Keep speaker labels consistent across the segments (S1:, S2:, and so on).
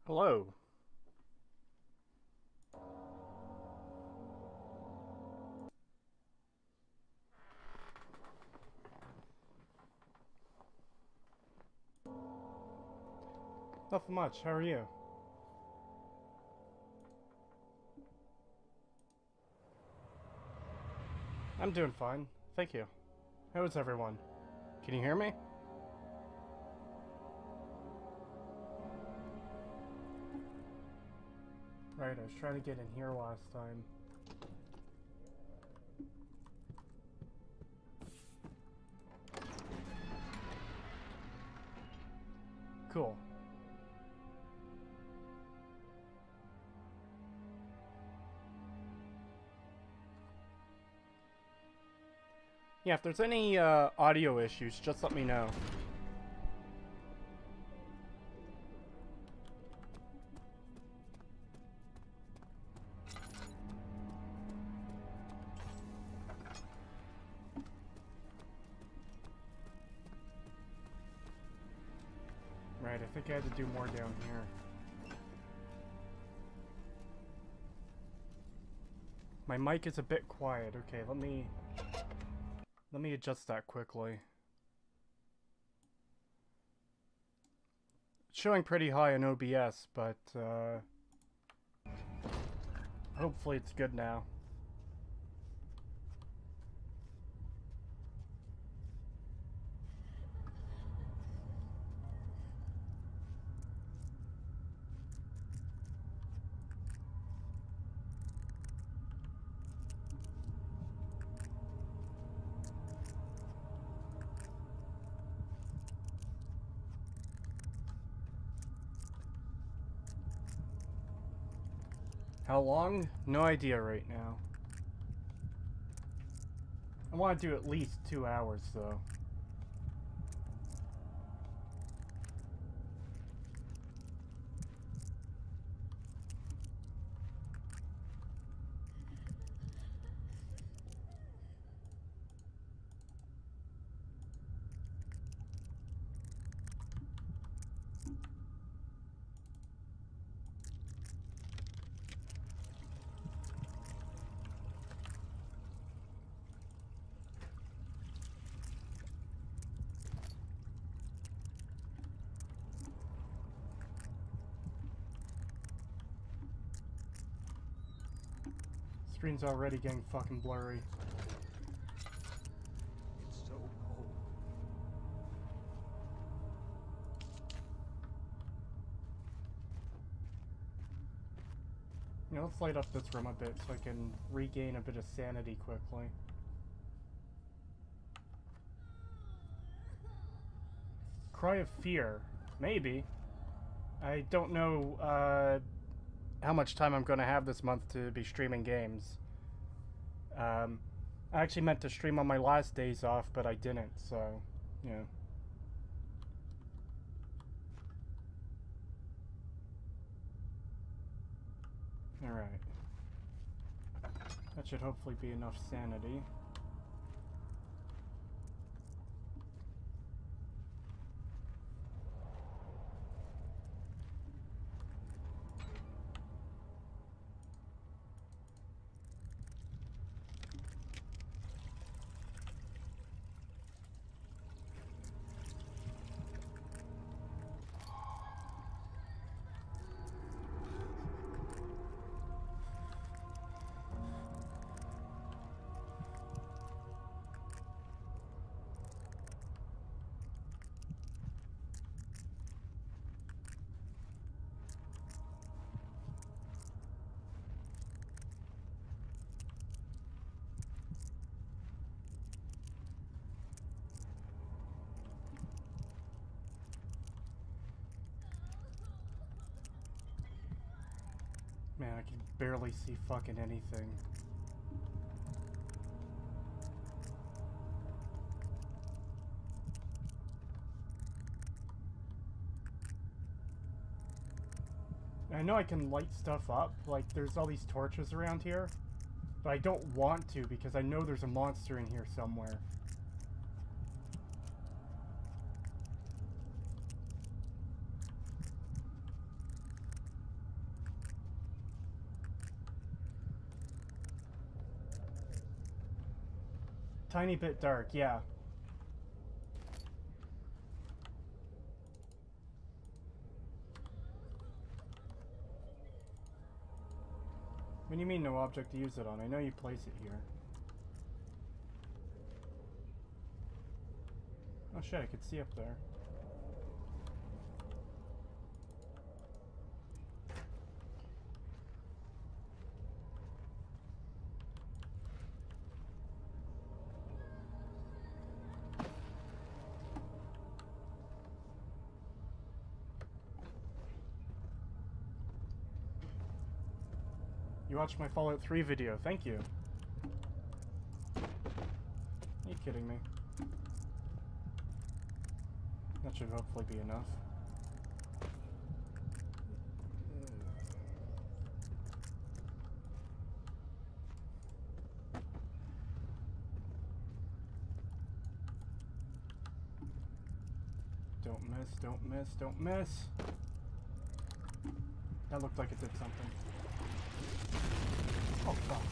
S1: Hello. Nothing much. How are you? I'm doing fine. Thank you. How is everyone? Can you hear me? Right, I was trying to get in here last time. Cool. Yeah, if there's any audio issues, just let me know. Right, I think I had to do more down here. My mic is a bit quiet. Okay, let me adjust that quickly. It's showing pretty high in OBS, but hopefully it's good now. How long? No idea right now. I want to do at least 2 hours, though. Screen's already getting fucking blurry.
S2: It's so cold.
S1: You know, let's light up this room a bit so I can regain a bit of sanity quickly. Cry of Fear. Maybe. I don't know how much time I'm going to have this month to be streaming games. I actually meant to stream on my last days off, but I didn't, so, yeah. Alright. That should hopefully be enough sanity. Man, I can barely see fucking anything. I know I can light stuff up, like there's all these torches around here, but I don't want to because I know there's a monster in here somewhere. Tiny bit dark, yeah. What do you mean no object to use it on? I know you place it here. Oh shit, I could see up there. You watched my Fallout 3 video, thank you. Are you kidding me? That should hopefully be enough. Don't miss, don't miss, don't miss! That looked like it did something. Oh, fuck.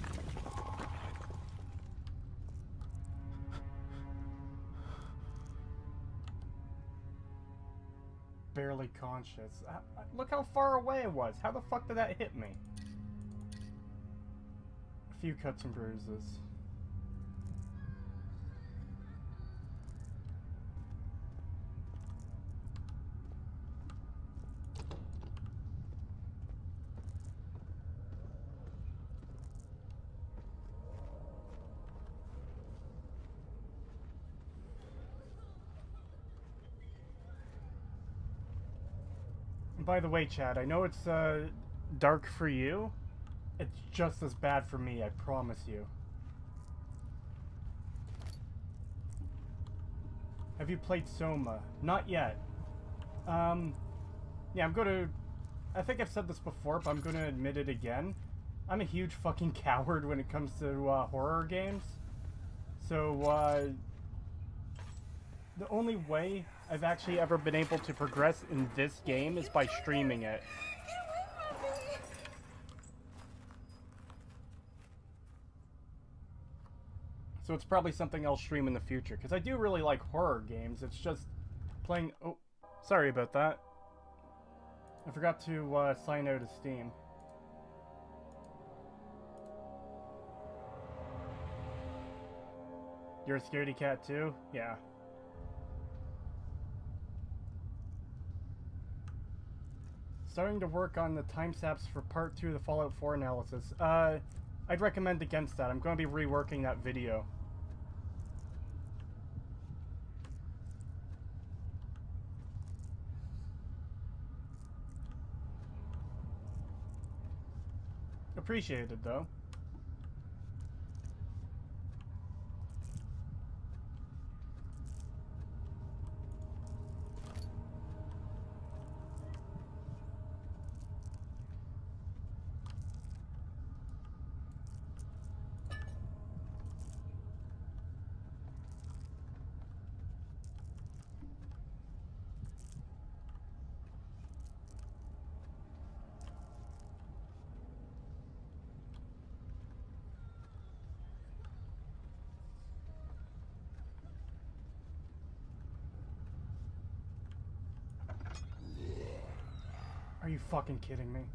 S1: Barely conscious. Look how far away it was. How the fuck did that hit me? A few cuts and bruises. By the way, Chad, I know it's dark for you. It's just as bad for me, I promise you. Have you played Soma? Not yet. Yeah, I'm gonna... I think I've said this before, but I'm gonna admit it again. I'm a huge fucking coward when it comes to horror games. So, the only way I've actually ever been able to progress in this game is by streaming it. So it's probably something I'll stream in the future, because I do really like horror games. It's just playing... Oh, sorry about that. I forgot to sign out of Steam. You're a scaredy cat too? Yeah. Starting to work on the timestamps for part 2 of the Fallout 4 analysis. I'd recommend against that. I'm going to be reworking that video. Appreciated, though. Are you fucking kidding me?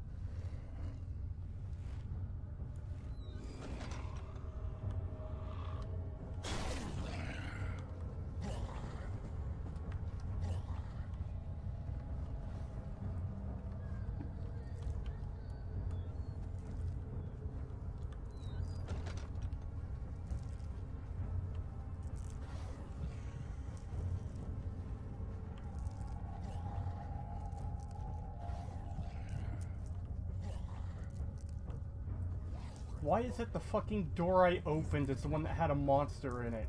S1: Why is it the fucking door I opened is the one that had a monster in it?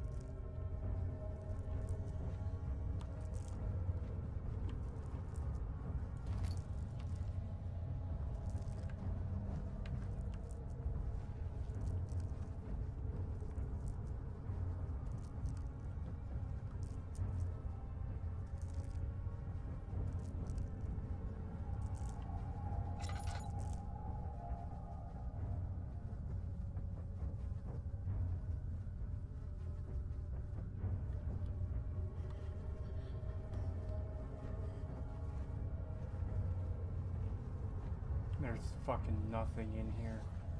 S1: There's fucking nothing in here.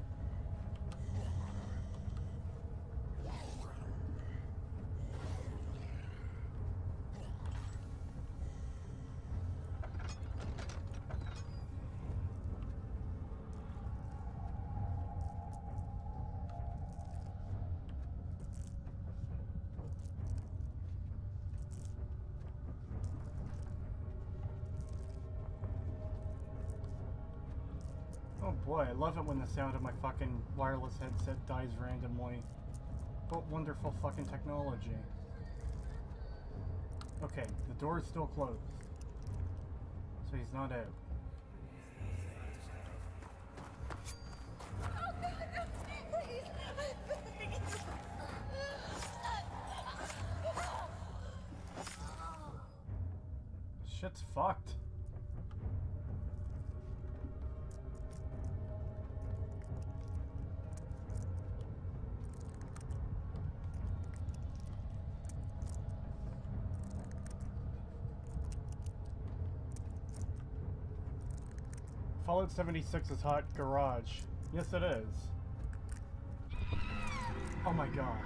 S1: Oh boy, I love it when the sound of my fucking wireless headset dies randomly. What wonderful fucking technology. Okay, the door is still closed. So he's not out.
S2: Oh, God, no, please, I beg you.
S1: Shit's fucked. Fallout 76 is hot garage. Yes, it is. Oh my god.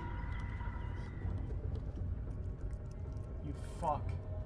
S1: You fuck.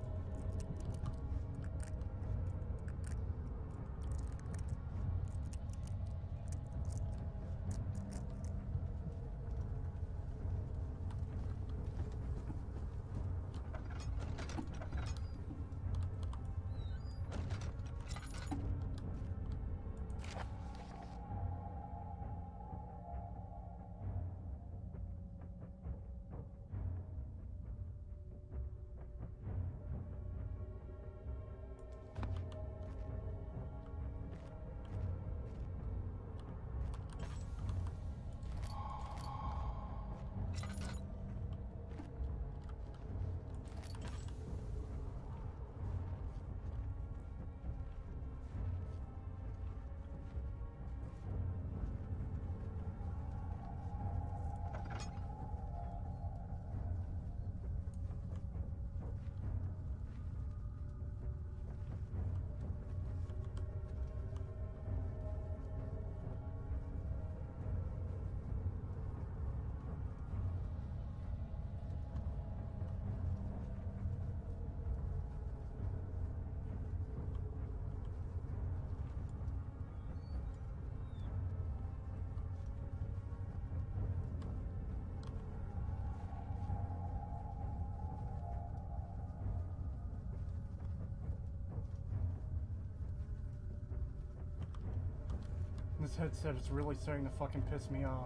S1: This headset is really starting to fucking piss me off.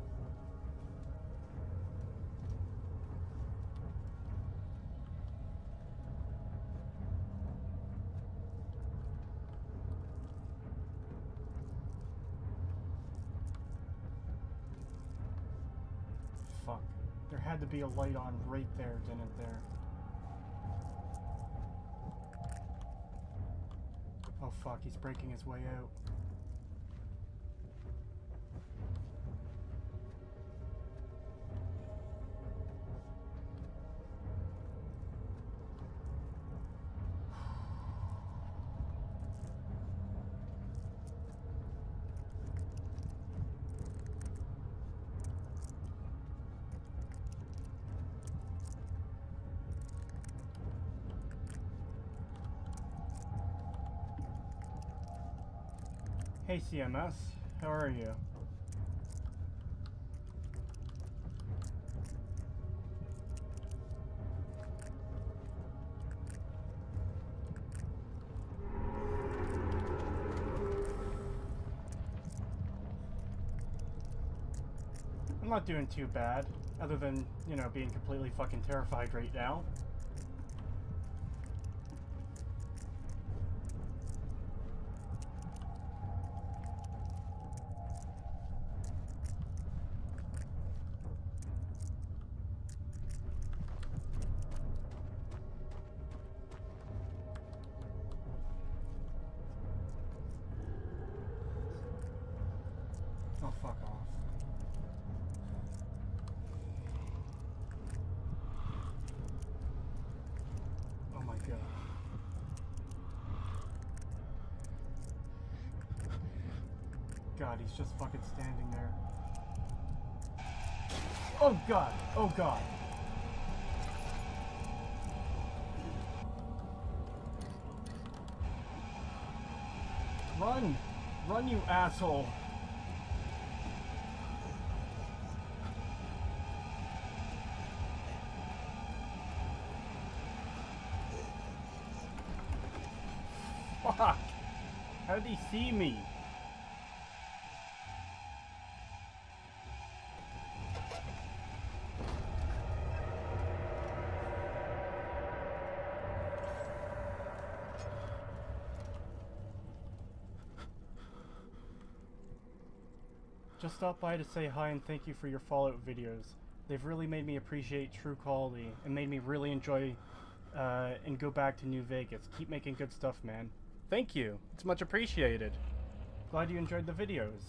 S1: Fuck. There had to be a light on right there, didn't there? Oh fuck, he's breaking his way out. Hey CMS, how are you? I'm not doing too bad, other than, you know, being completely fucking terrified right now. Oh, fuck off. Oh my god. God, he's just fucking standing there. Oh god! Oh god! Run! Run, you asshole! Fuck! How did he see me? Just stopped by to say hi and thank you for your Fallout videos. They've really made me appreciate true quality and made me really enjoy and go back to New Vegas. Keep making good stuff, man. Thank you. It's much appreciated. Glad you enjoyed the videos.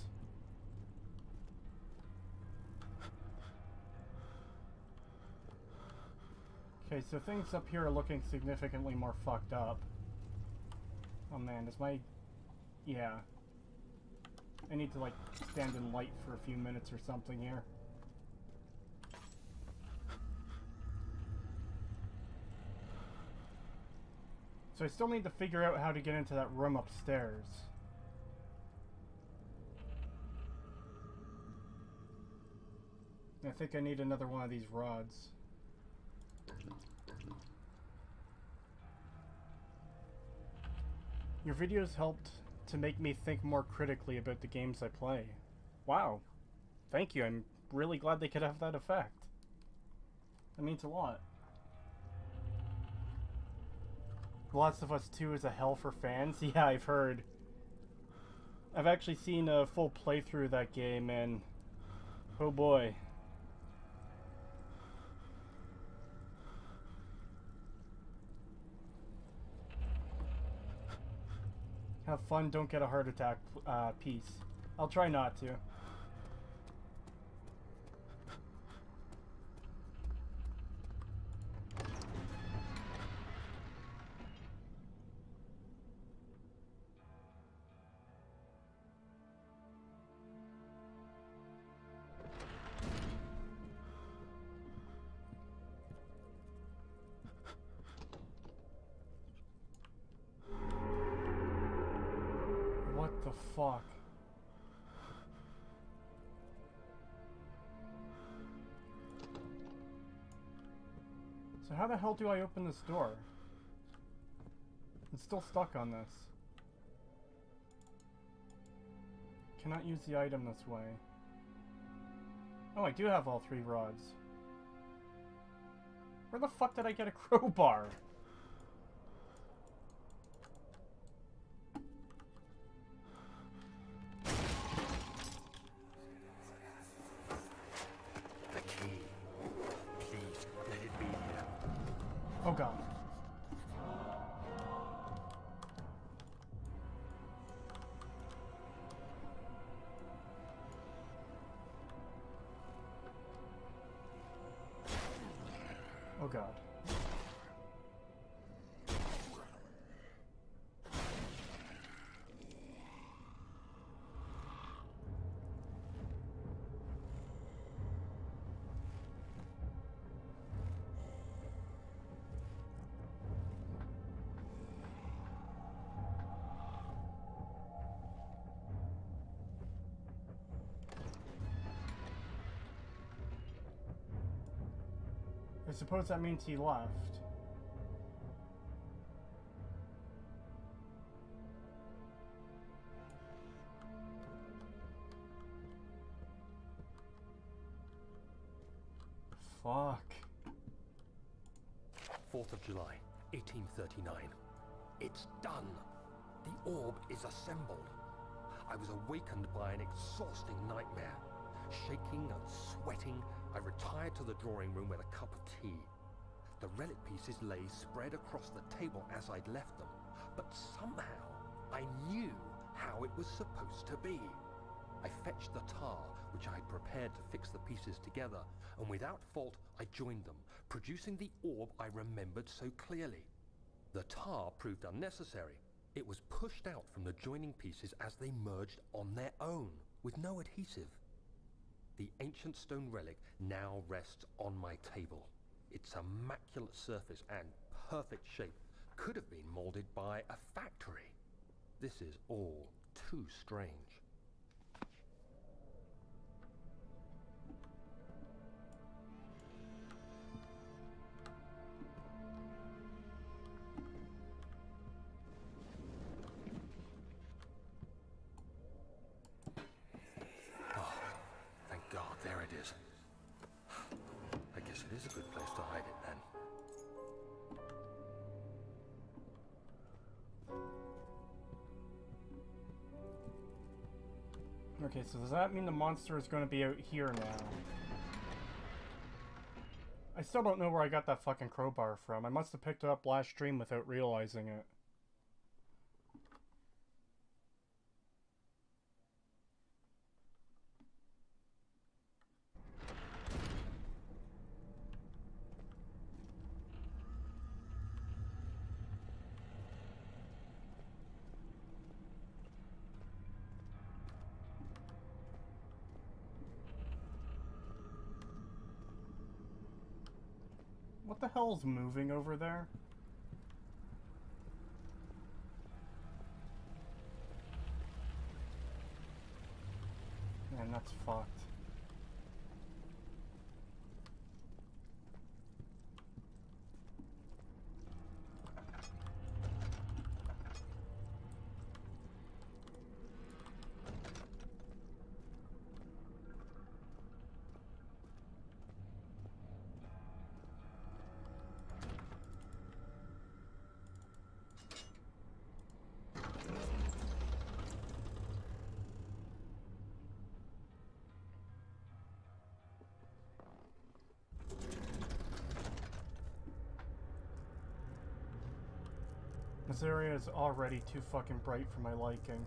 S1: Okay, so things up here are looking significantly more fucked up. Oh man, is my... Yeah. I need to, like, stand in light for a few minutes or something here. So I still need to figure out how to get into that room upstairs. I think I need another one of these rods. Your videos helped to make me think more critically about the games I play. Wow. Thank you. I'm really glad they could have that effect. That means a lot. The Last of Us 2 is a hell for fans? Yeah, I've heard. I've actually seen a full playthrough of that game and... oh boy. Have fun, don't get a heart attack, peace. I'll try not to. What the fuck? So how the hell do I open this door? I'm still stuck on this. Cannot use the item this way. Oh, I do have all 3 rods. Where the fuck did I get a crowbar? Oh god. Oh god. I suppose that means he left. Fuck.
S3: 4th of July, 1839. It's done. The orb is assembled. I was awakened by an exhausting nightmare. Shaking and sweating, I retired to the drawing room with a cup of tea. The relic pieces lay spread across the table as I'd left them, but somehow I knew how it was supposed to be. I fetched the tar, which I had prepared to fix the pieces together, and without fault I joined them, producing the orb I remembered so clearly. The tar proved unnecessary. It was pushed out from the joining pieces as they merged on their own, with no adhesive. The ancient stone relic now rests on my table. Its immaculate surface and perfect shape could have been molded by a factory. This is all too strange. Oh, thank God, there it is. I guess it is a good place to hide it then.
S1: Okay, so does that mean the monster is going to be out here now? I still don't know where I got that fucking crowbar from. I must have picked it up last stream without realizing it. What the hell's moving over there? Man, that's fucked. This area is already too fucking bright for my liking.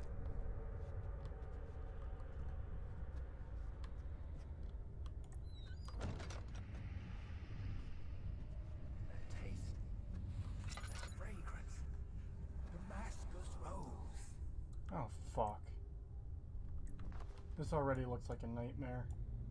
S3: The taste, the fragrance, Damascus rose.
S1: Oh, fuck. This already looks like a nightmare.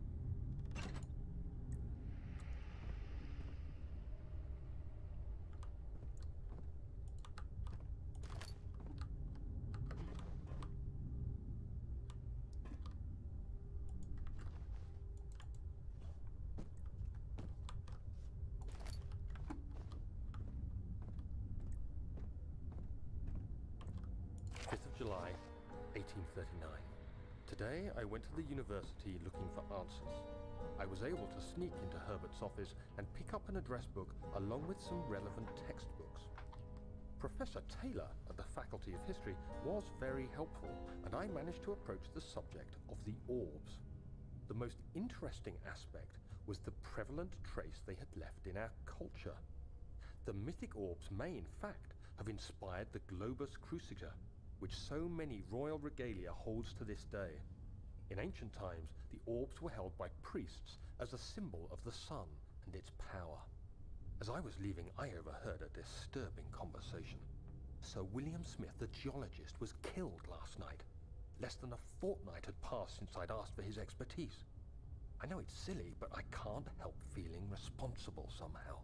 S3: July, 1839. Today, I went to the university looking for answers. I was able to sneak into Herbert's office and pick up an address book along with some relevant textbooks. Professor Taylor at the Faculty of History was very helpful, and I managed to approach the subject of the orbs. The most interesting aspect was the prevalent trace they had left in our culture. The mythic orbs may, in fact, have inspired the globus cruciger, which so many royal regalia holds to this day. In ancient times, the orbs were held by priests as a symbol of the sun and its power. As I was leaving, I overheard a disturbing conversation. Sir William Smith, the geologist, was killed last night. Less than a fortnight had passed since I'd asked for his expertise. I know it's silly, but I can't help feeling responsible somehow.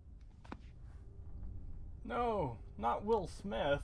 S1: No, not Will Smith.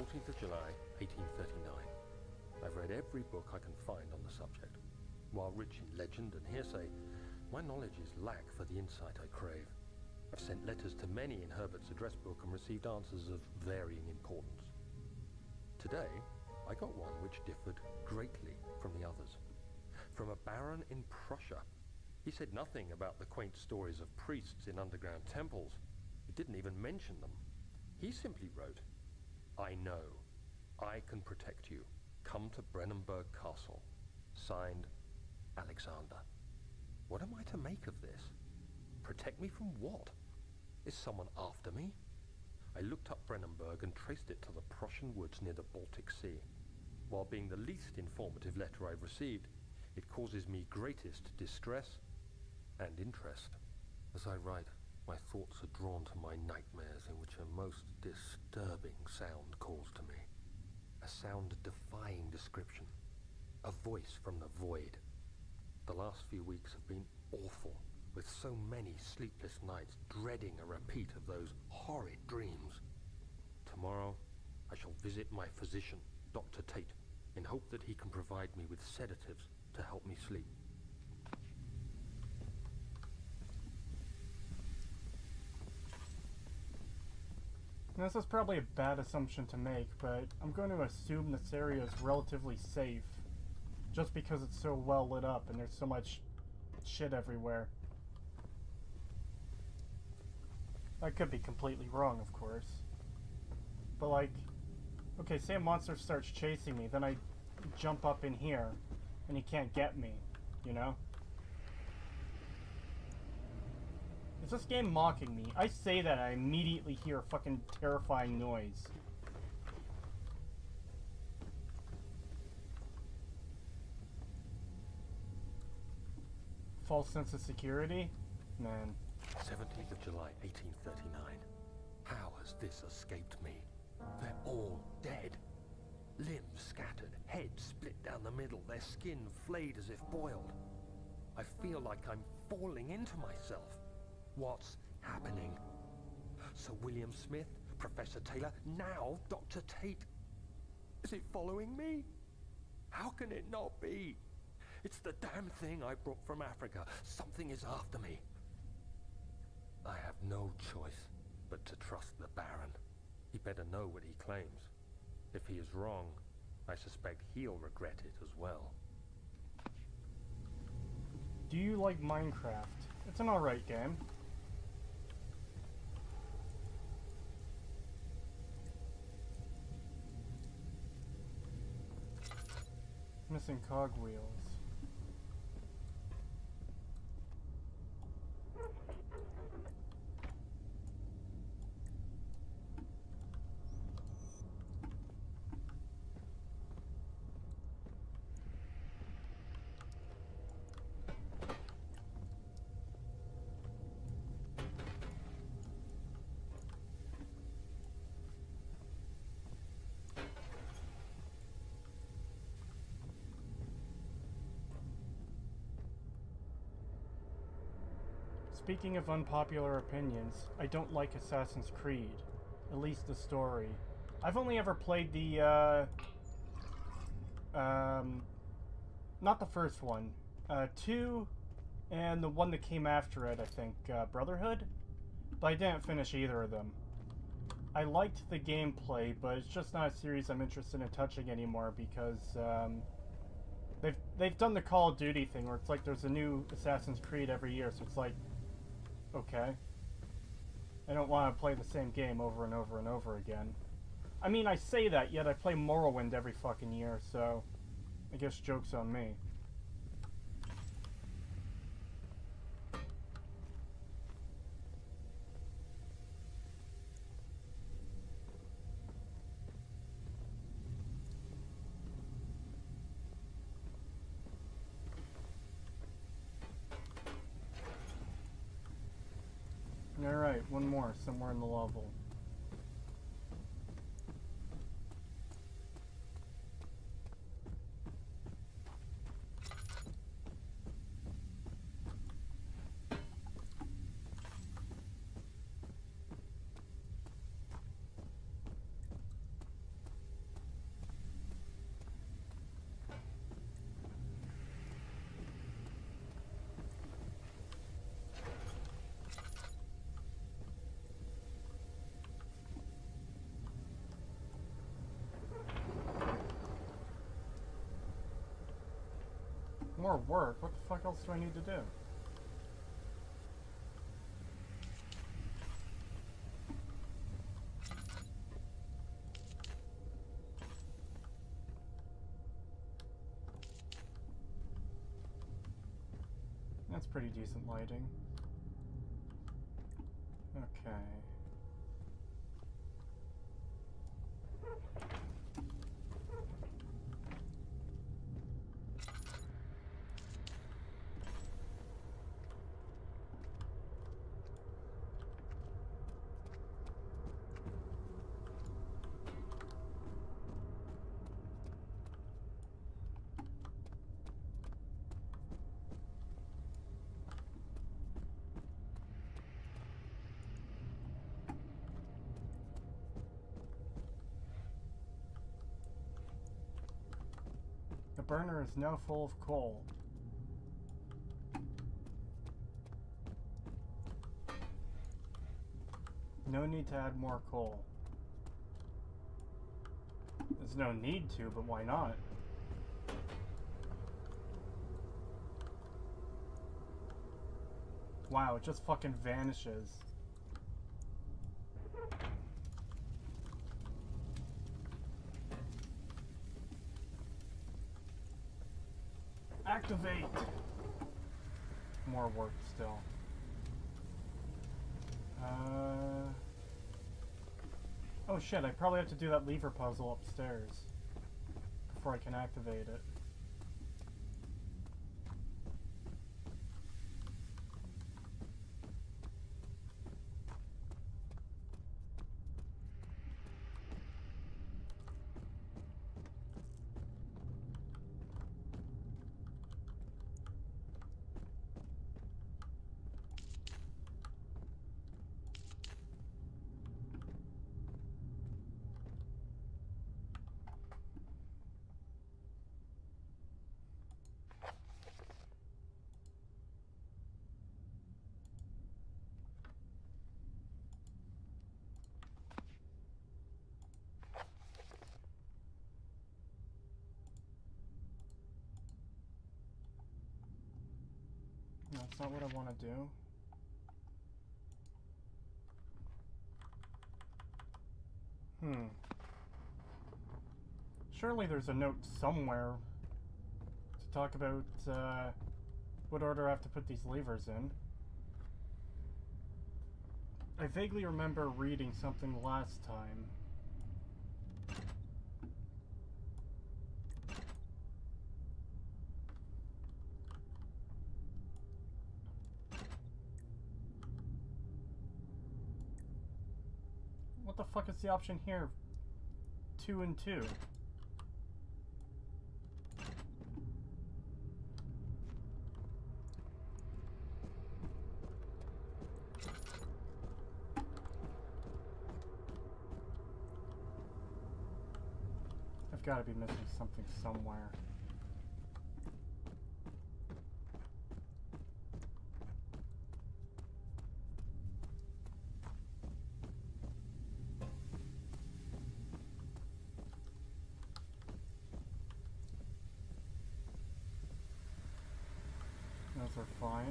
S3: 14th of July, 1839. I've read every book I can find on the subject. While rich in legend and hearsay, my knowledge is lack for the insight I crave. I've sent letters to many in Herbert's address book and received answers of varying importance. Today, I got one which differed greatly from the others. From a baron in Prussia. He said nothing about the quaint stories of priests in underground temples. He didn't even mention them. He simply wrote, "I know. I can protect you. Come to Brennenburg Castle. Signed, Alexander." What am I to make of this? Protect me from what? Is someone after me? I looked up Brennenburg and traced it to the Prussian woods near the Baltic Sea. While being the least informative letter I've received, it causes me greatest distress and interest. As I write, my thoughts are drawn to my nightmares in which a most disturbing sound calls to me. A sound defying description. A voice from the void. The last few weeks have been awful, with so many sleepless nights dreading a repeat of those horrid dreams. Tomorrow, I shall visit my physician, Dr. Tate, in hope that he can provide me with sedatives to help me sleep.
S1: This is probably a bad assumption to make, but I'm going to assume this area is relatively safe, just because it's so well lit up and there's so much shit everywhere. I could be completely wrong, of course. But like, okay, say a monster starts chasing me, then I jump up in here, and he can't get me, you know? Is this game mocking me? I say that, I immediately hear a fucking terrifying noise. False sense of security? Man.
S3: 17th of July, 1839. How has this escaped me? They're all dead. Limbs scattered, heads split down the middle, their skin flayed as if boiled. I feel like I'm falling into myself. What's happening? Sir William Smith, Professor Taylor, now Dr. Tate. Is it following me? How can it not be? It's the damn thing I brought from Africa. Something is after me. I have no choice but to trust the Baron. He better know what he claims. If he is wrong, I suspect he'll regret it as well.
S1: Do you like Minecraft? It's an alright game. Missing cogwheels. Speaking of unpopular opinions, I don't like Assassin's Creed. At least the story. I've only ever played the, not the first one. 2, and the one that came after it, I think, Brotherhood? But I didn't finish either of them. I liked the gameplay, but it's just not a series I'm interested in touching anymore because, they've done the Call of Duty thing where it's like there's a new Assassin's Creed every year, so it's like, okay. I don't want to play the same game over and over and over again. I mean, I say that, yet I play Morrowind every fucking year, so I guess joke's on me. Alright, one more, somewhere in the level. more work. What the fuck else do I need to do? That's pretty decent lighting. Okay. The burner is now full of coal. No need to add more coal. There's no need to, but why not? Wow, it just fucking vanishes. Activate! More work still. Oh shit, I probably have to do that lever puzzle upstairs before I can activate it. No, that's not what I want to do. Surely there's a note somewhere to talk about what order I have to put these levers in. I vaguely remember reading something last time. What the fuck is the option here? 2 and 2. I've got to be missing something somewhere. Those are fine.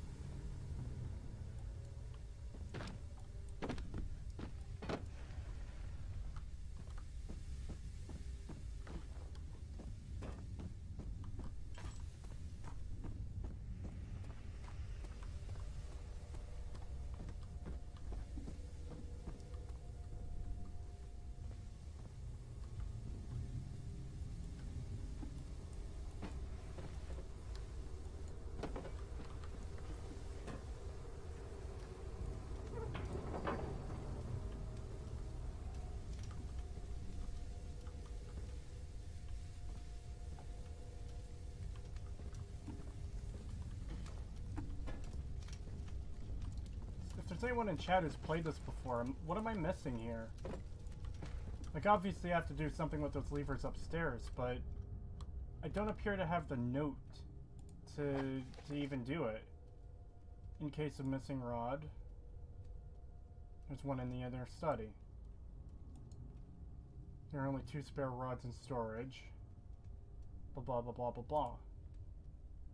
S1: If there's anyone in chat who's played this before, what am I missing here? Like, obviously I have to do something with those levers upstairs, but I don't appear to have the note to even do it. In case of missing rod, there's one in the other study. There are only 2 spare rods in storage. Blah blah blah blah blah blah.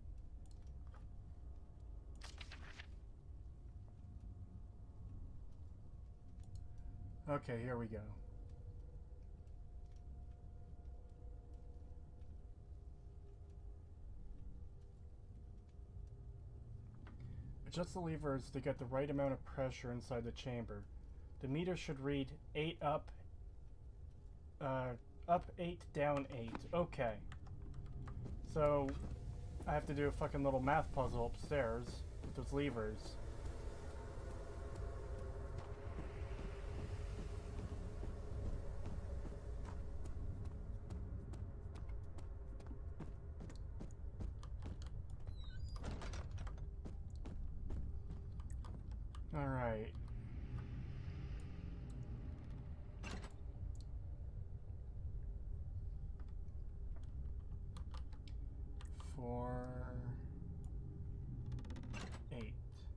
S1: Okay, here we go. Adjust the levers to get the right amount of pressure inside the chamber. The meter should read 8 up, up 8, down 8. Okay. So, I have to do a fucking little math puzzle upstairs with those levers. Alright. Four, 8.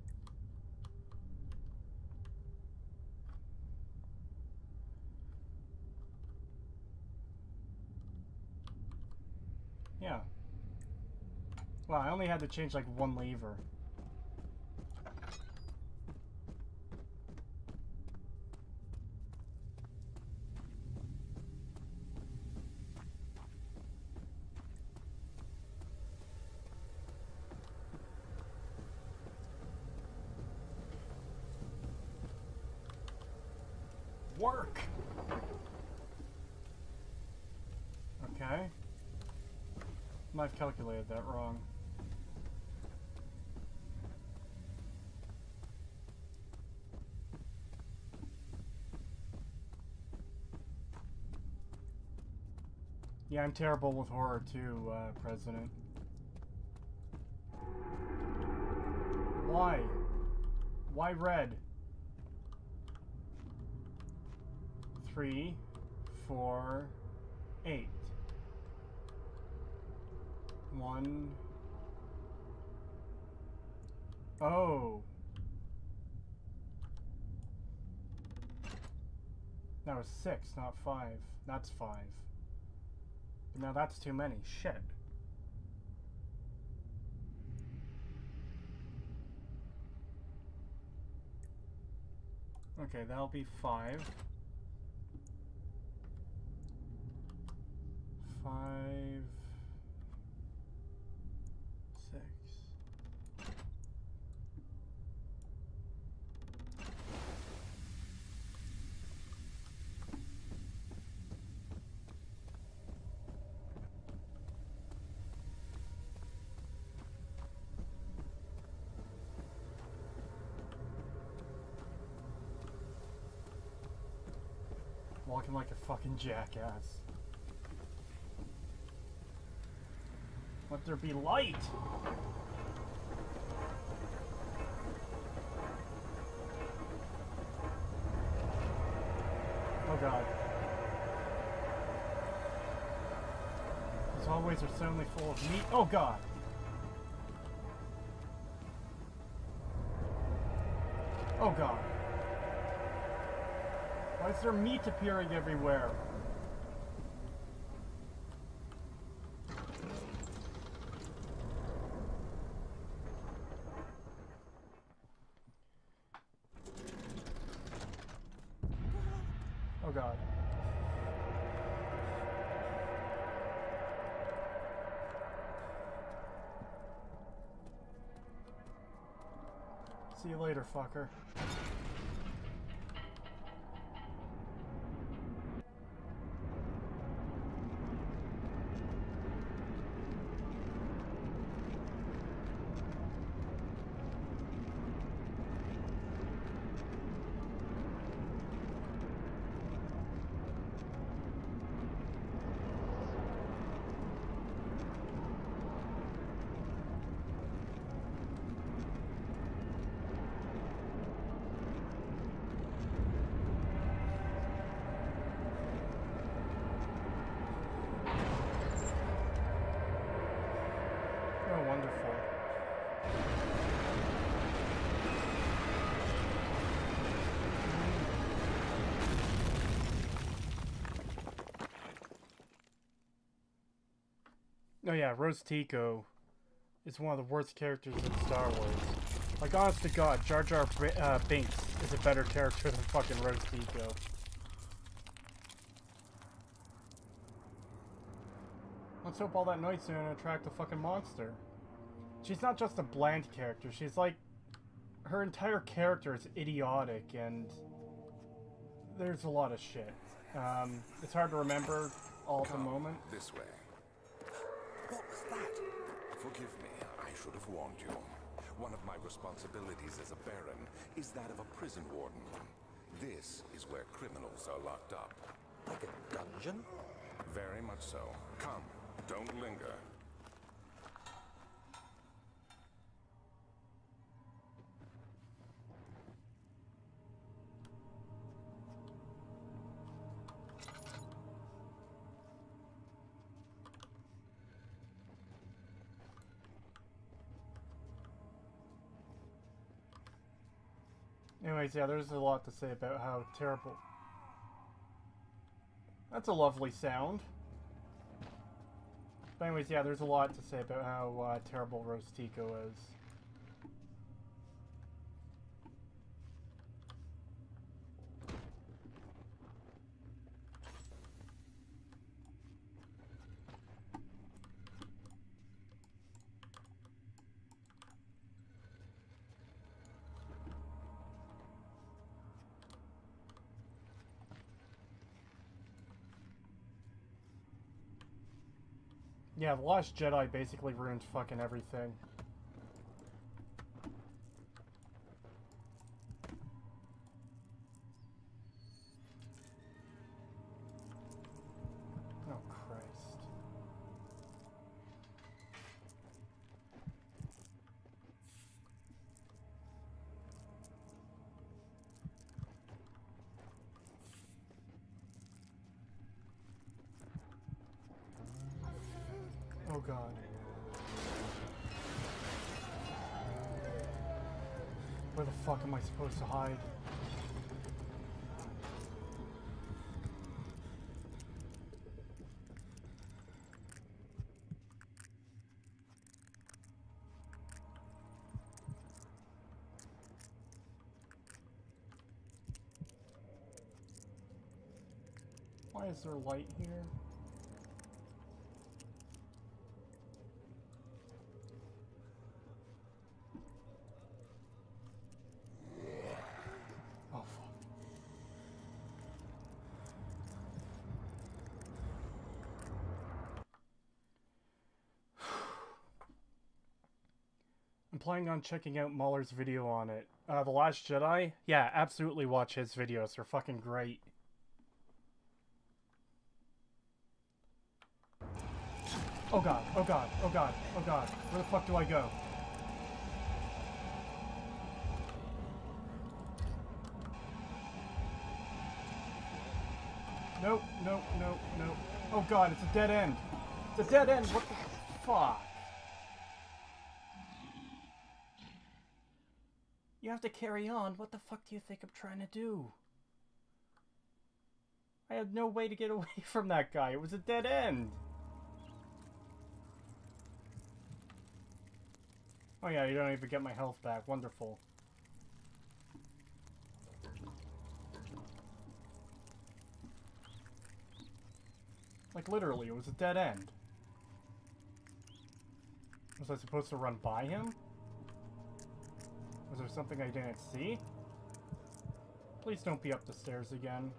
S1: Yeah. Well, I only had to change like one lever. Work! Okay. Might have calculated that wrong. Yeah, I'm terrible with horror too, President. Why? Why red? 3, 4, 8. 1. Oh. That was 6, not 5. That's 5. But now that's too many. Shit. Okay, that'll be 5. 5, 6. Walking like a fucking jackass. Let there be light! Oh god. These hallways are suddenly full of meat. Oh god! Oh god. Why is there meat appearing everywhere? Oh god. See you later, fucker. Wonderful. Oh yeah, Rose Tico is one of the worst characters in Star Wars. Like, honest to God, Jar Jar Binks is a better character than fucking Rose Tico. Let's hope all that noise didn't attract a fucking monster. She's not just a bland character, she's like... Her entire character is idiotic, and... There's a lot of shit. It's hard to remember all at the moment.
S4: This way. What was that? Forgive me, I should have warned you. One of my responsibilities as a baron is that of a prison warden. This is where criminals are locked up.
S3: Like a dungeon?
S4: Very much so. Come, don't linger.
S1: Anyways, yeah, there's a lot to say about how terrible... That's a lovely sound. But anyways, yeah, there's a lot to say about how terrible Rostico is. Yeah, The Last Jedi basically ruined fucking everything. Oh, Christ. Oh god. Where the fuck am I supposed to hide? Why is there light here? Oh, fuck. I'm planning on checking out Mahler's video on it. The Last Jedi? Yeah, absolutely watch his videos. They're fucking great. Oh god, oh god, oh god, oh god. Where the fuck do I go? Nope, nope, nope, nope. Oh god, it's a dead end. It's a dead end, what the fuck? You have to carry on. What the fuck do you think I'm trying to do? I had no way to get away from that guy. It was a dead end. Oh yeah, you don't even get my health back. Wonderful. Like, literally, it was a dead end. Was I supposed to run by him? Was there something I didn't see? Please don't be up the stairs again.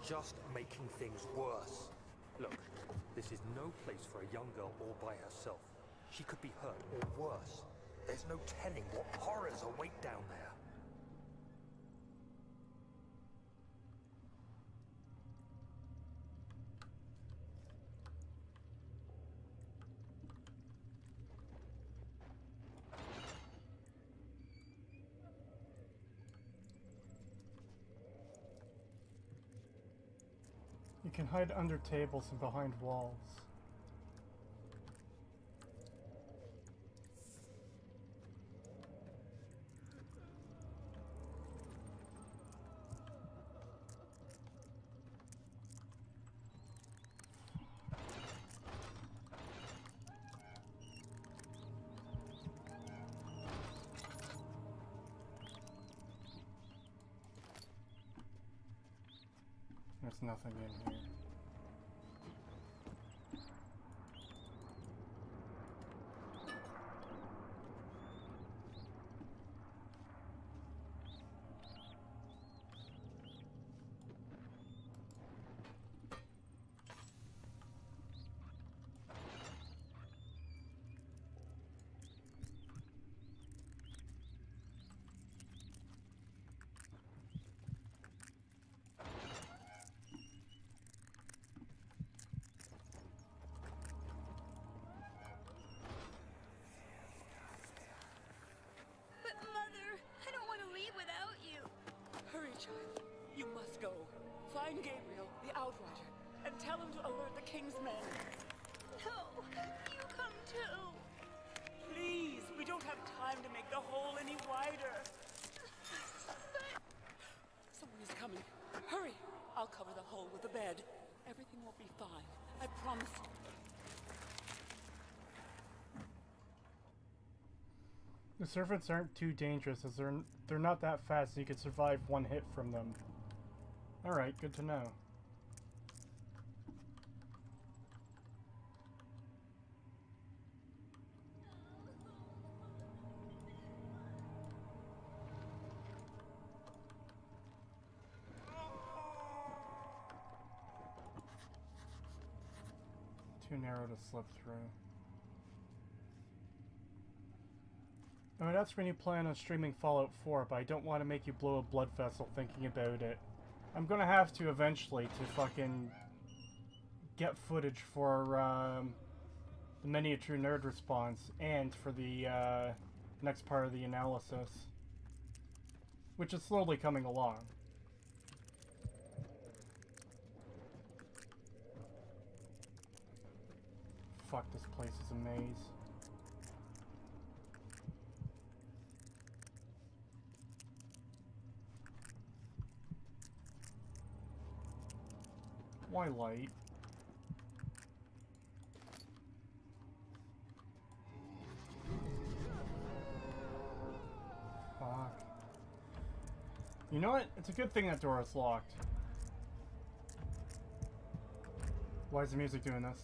S3: just making things worse. Look, this is no place for a young girl all by herself. She could be hurt or worse. There's no telling what horrors await down there.
S1: You can hide under tables and behind walls. There's nothing in here.
S2: But Mother, I don't want to leave without you.
S5: Hurry, child. You must go. Find Gabriel, the Outrider, and tell him to alert the King's men.
S2: No, you come too.
S5: Please, we don't have time to make the hole any wider. Someone is coming. Hurry! I'll cover the hole with a bed. Everything will be fine. I promise you.
S1: The servants aren't too dangerous as they're not that fast, so you could survive one hit from them. Alright, good to know. Too narrow to slip through. I mean, that's when you plan on streaming Fallout 4, but I don't want to make you blow a blood vessel thinking about it. I'm gonna have to eventually to fucking get footage for the Miniature Nerd response and for the next part of the analysis, which is slowly coming along. Fuck, this place is a maze. Why light? Fuck. You know what? It's a good thing that door is locked. Why is the music doing this?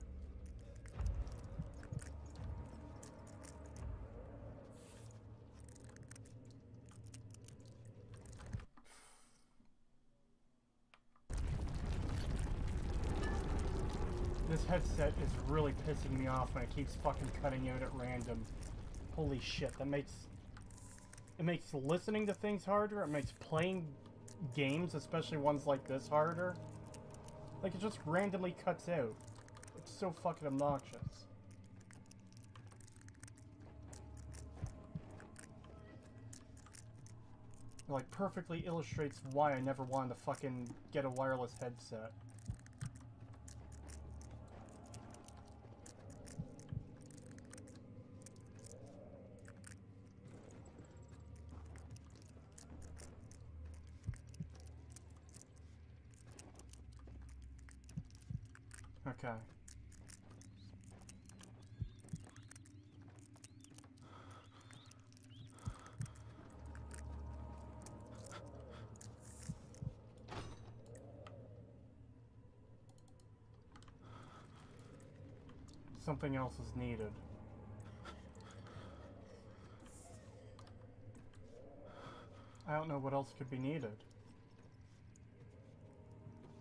S1: This headset is really pissing me off when it keeps fucking cutting out at random. Holy shit, it makes listening to things harder, it makes playing games, especially ones like this, harder. Like, it just randomly cuts out. It's so fucking obnoxious. It, like, perfectly illustrates why I never wanted to fucking get a wireless headset. Okay. Something else is needed. I don't know what else could be needed.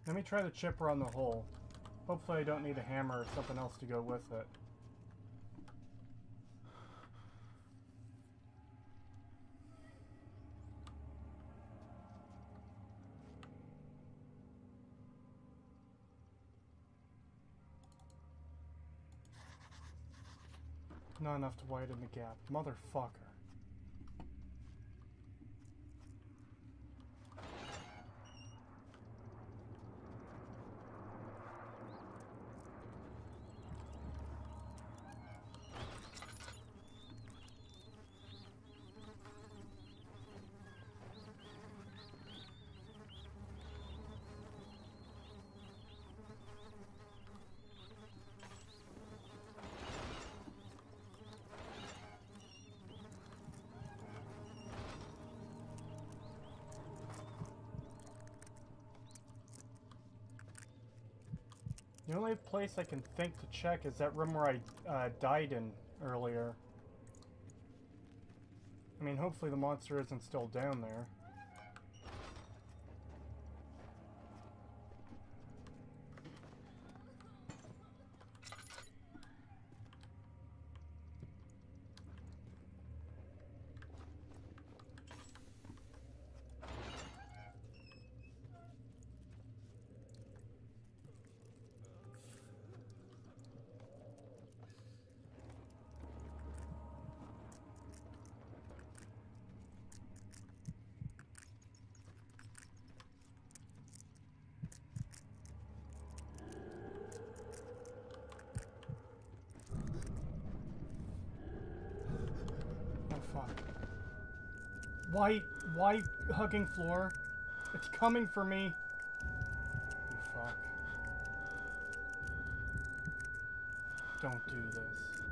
S1: Let me try the chipper on the hole. Hopefully I don't need a hammer or something else to go with it. Not enough to widen the gap. Motherfucker. The only place I can think to check is that room where I died in earlier. I mean, hopefully the monster isn't still down there. Why hugging floor? It's coming for me. You fuck. Don't do this.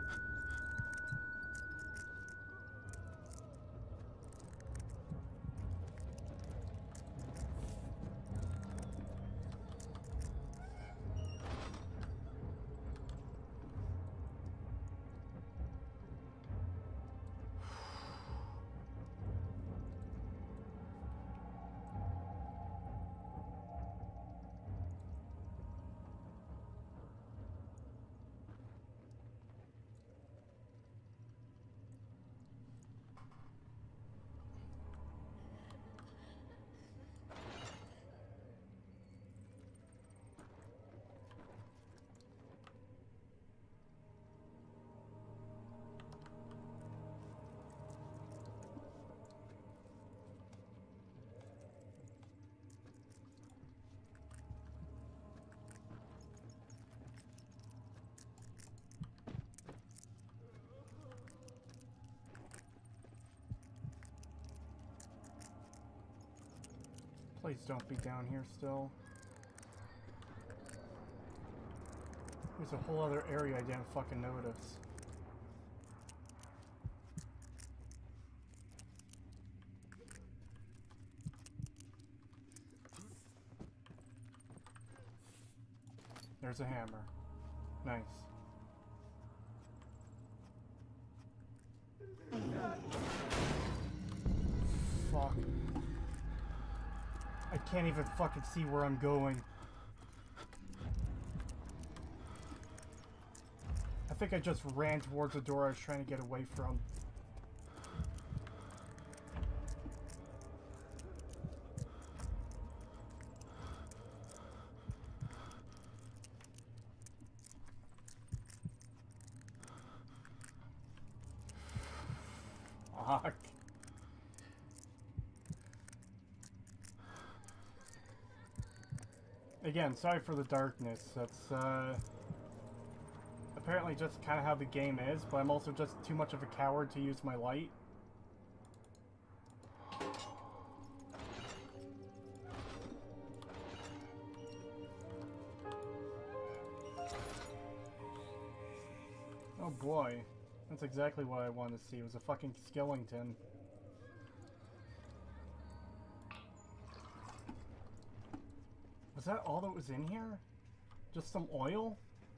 S1: Please don't be down here still. There's a whole other area I didn't fucking notice. There's a hammer. Nice. Fuck. I can't even fucking see where I'm going. I think I just ran towards the door I was trying to get away from. Fuck. Again, sorry for the darkness. That's apparently just kind of how the game is, but I'm also just too much of a coward to use my light. Oh boy, that's exactly what I wanted to see. It was a fucking skeleton. Was that all that was in here? Just some oil?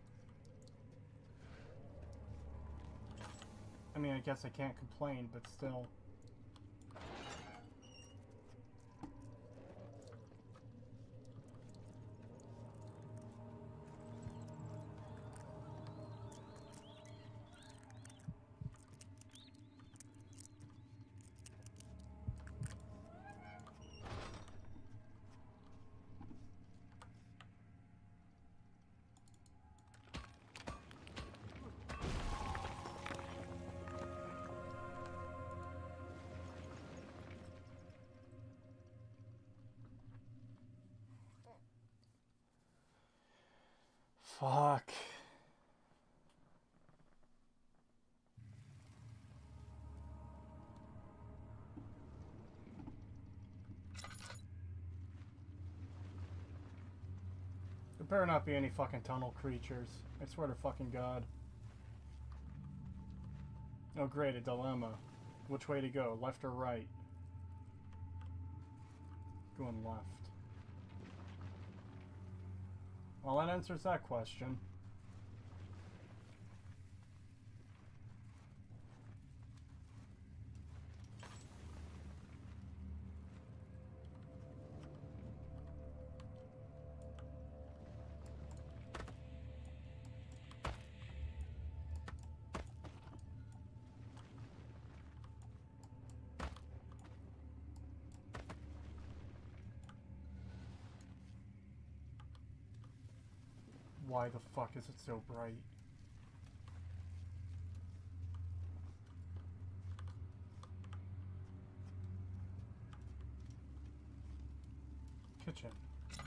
S1: I mean, I guess I can't complain, but still. Fuck. There better not be any fucking tunnel creatures. I swear to fucking God. Oh great, a dilemma. Which way to go, left or right? Going left. Well, that answers that question. Why the fuck is it so bright? Kitchen.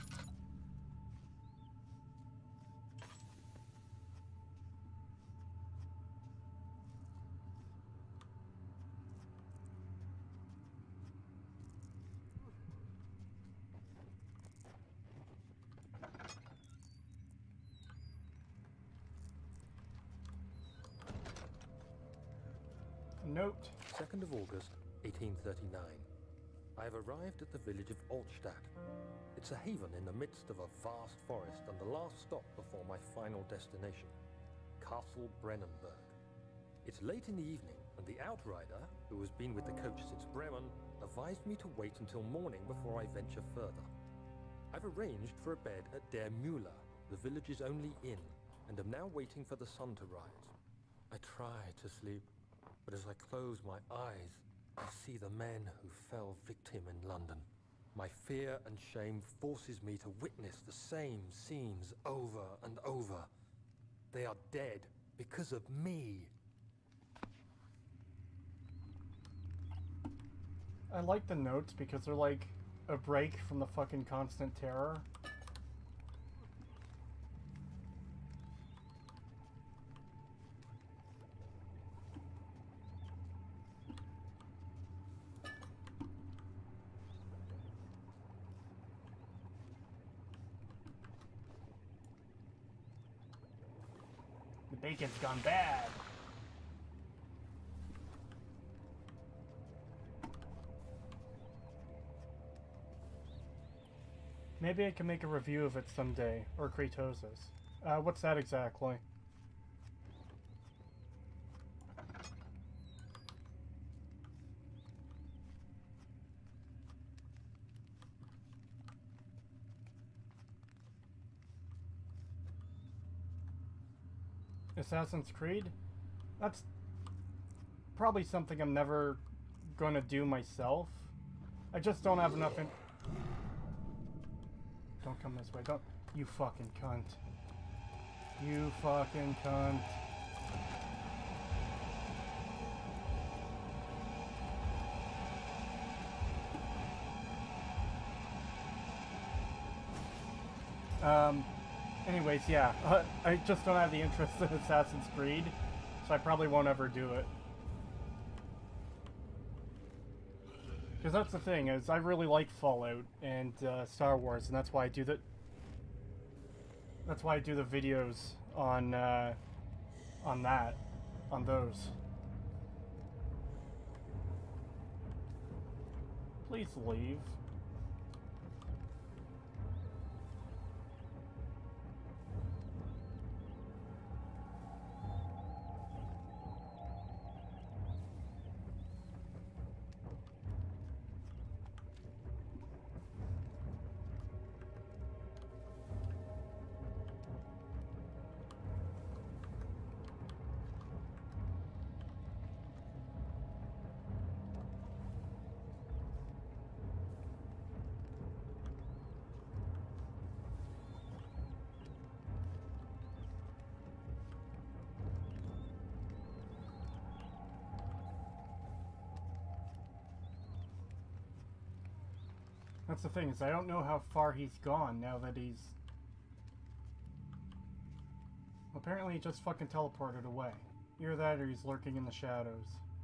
S1: Note.
S3: 2nd of August, 1839. I have arrived at the village of Altstadt. It's a haven in the midst of a vast forest and the last stop before my final destination, Castle Brennenburg. It's late in the evening, and the outrider, who has been with the coach since Bremen, advised me to wait until morning before I venture further. I've arranged for a bed at Der Müller, the village's only inn, and am now waiting for the sun to rise. I try to sleep, but as I close my eyes, I see the men who fell victim in London. My fear and shame forces me to witness the same scenes over and over. They are dead because of me.
S1: I like the notes because they're like a break from the fucking constant terror. The bacon's gone bad. Maybe I can make a review of it someday, or Creetosis. What's that exactly? Assassin's Creed? That's probably something I'm never gonna do myself. I just don't have enough in... Don't come this way, don't... You fucking cunt. You fucking cunt. Anyways, yeah, I just don't have the interest in Assassin's Creed, so I probably won't ever do it. Because that's the thing, is I really like Fallout and Star Wars, and that's why I do the... That's why I do the videos on those. Please leave. That's the thing, is I don't know how far he's gone now that he's... Apparently he just fucking teleported away. Either that or he's lurking in the shadows.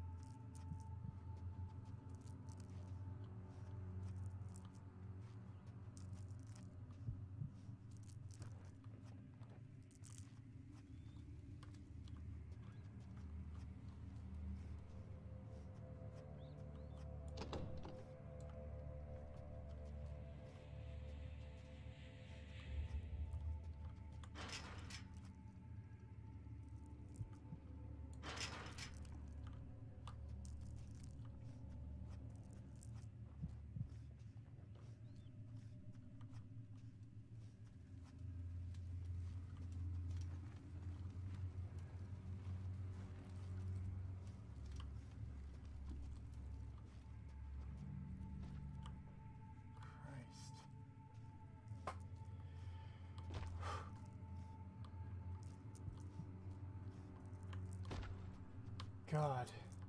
S1: God.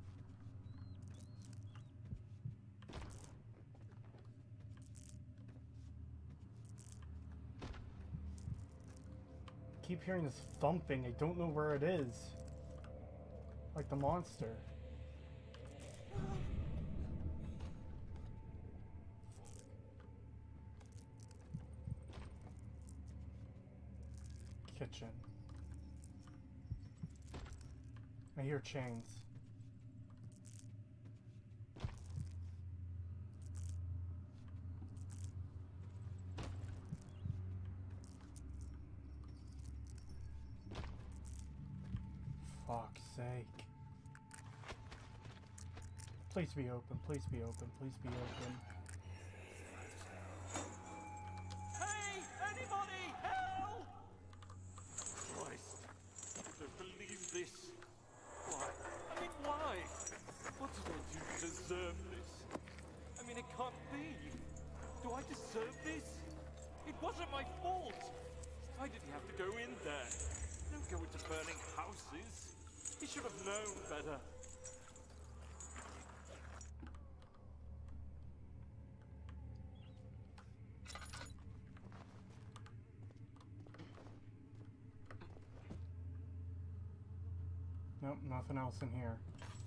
S1: I keep hearing this thumping. I don't know where it is. Like the monster. Kitchen. I hear chains. Fuck's sake. Please be open, please be open, please be open.
S3: Hey! Anybody! Help! Christ! I don't believe this. Why? I mean, why? What did I do to deserve this? I mean, it can't be. Do I deserve this? It wasn't my fault. Why did he have to go in there? Don't go into burning houses. He should have known better.
S1: Nope, nothing else in here.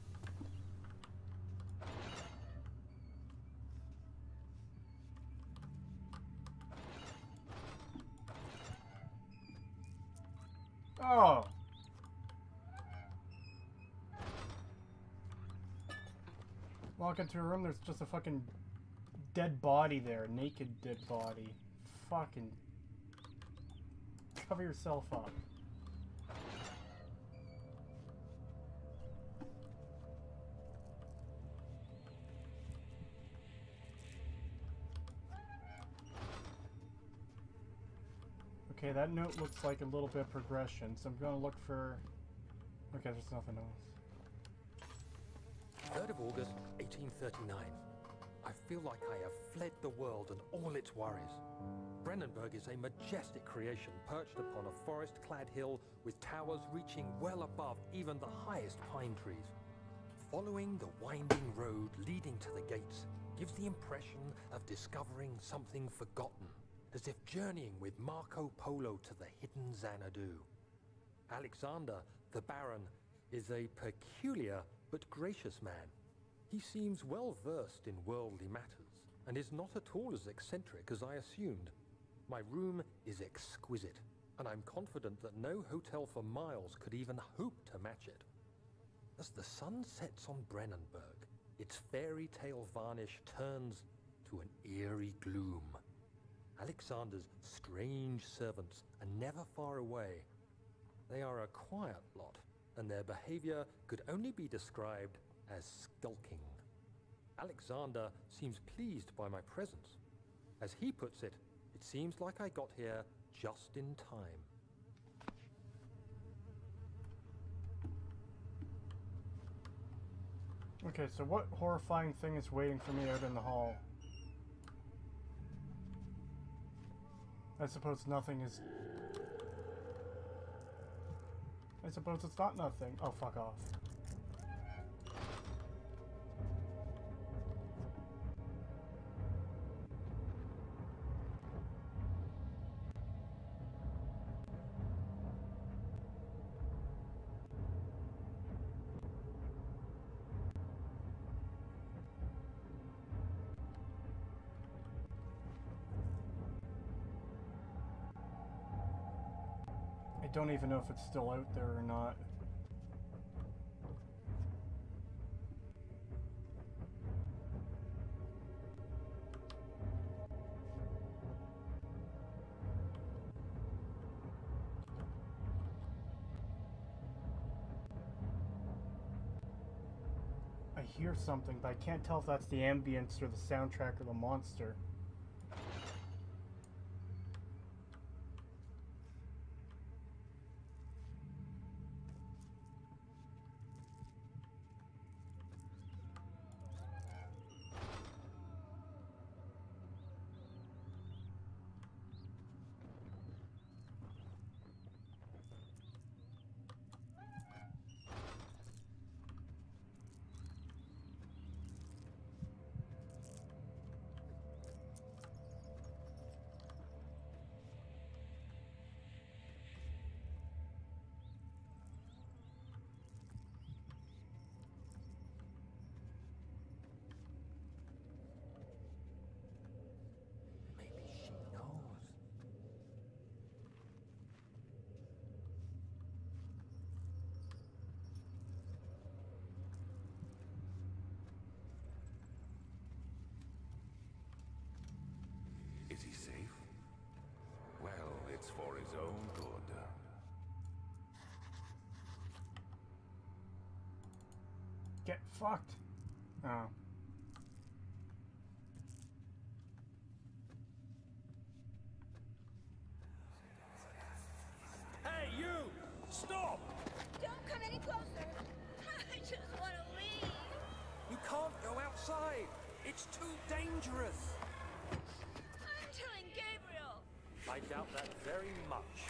S1: Oh! Walk into a room, there's just a fucking dead body there. A naked dead body. Fucking... cover yourself up. Okay, that note looks like a little bit of progression, so I'm gonna look for... Okay, there's nothing else.
S3: 3rd of August, 1839. I feel like I have fled the world and all its worries. Brennenburg is a majestic creation perched upon a forest-clad hill with towers reaching well above even the highest pine trees. Following the winding road leading to the gates gives the impression of discovering something forgotten, as if journeying with Marco Polo to the hidden Xanadu. Alexander, the Baron, is a peculiar but gracious man. He seems well versed in worldly matters, and is not at all as eccentric as I assumed. My room is exquisite, and I'm confident that no hotel for miles could even hope to match it. As the sun sets on Brennenburg, its fairy tale varnish turns to an eerie gloom. Alexander's strange servants are never far away. They are a quiet lot, and their behavior could only be described as skulking. Alexander seems pleased by my presence. As he puts it, it seems like I got here just in time.
S1: Okay, so what horrifying thing is waiting for me out in the hall? I suppose nothing is... I suppose it's not nothing. Oh, fuck off. don't even know if it's still out there or not. I hear something, but I can't tell if that's the ambience or the soundtrack or the monster.
S3: Maybe she knows.
S4: Is he safe? Well, it's for his own good.
S1: Get fucked. Oh.
S3: Hey, you! Stop!
S2: Don't come any closer. I just want to leave.
S3: You can't go outside. It's too dangerous.
S2: I'm telling Gabriel.
S3: I doubt that very much.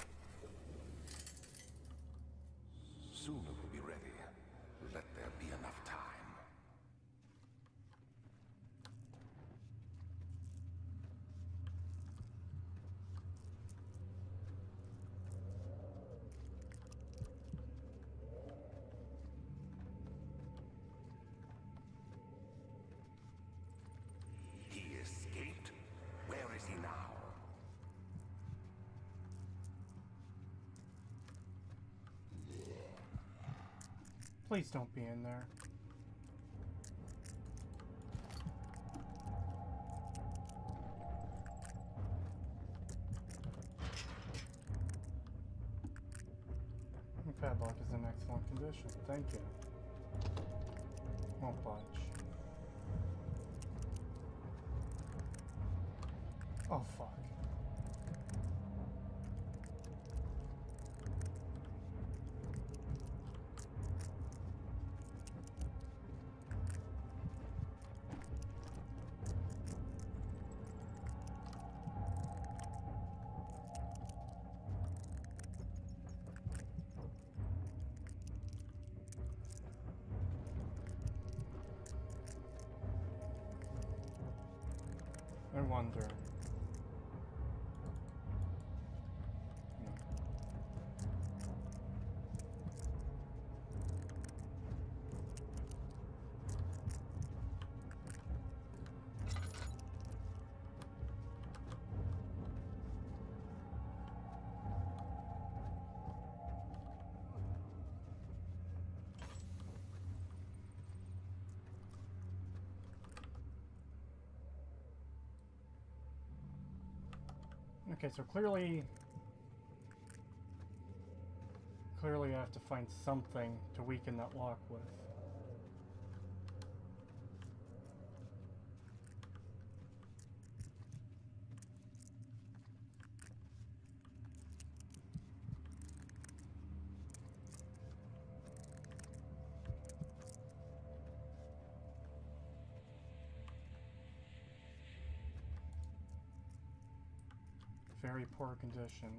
S4: Soon it will be ready. Let there be enough time. He escaped? Where is he now?
S1: Please don't be in there. The padlock is in excellent condition. Thank you. Won't budge. Oh, fuck. I wonder. No. Okay, so clearly I have to find something to weaken that lock with. Very poor condition.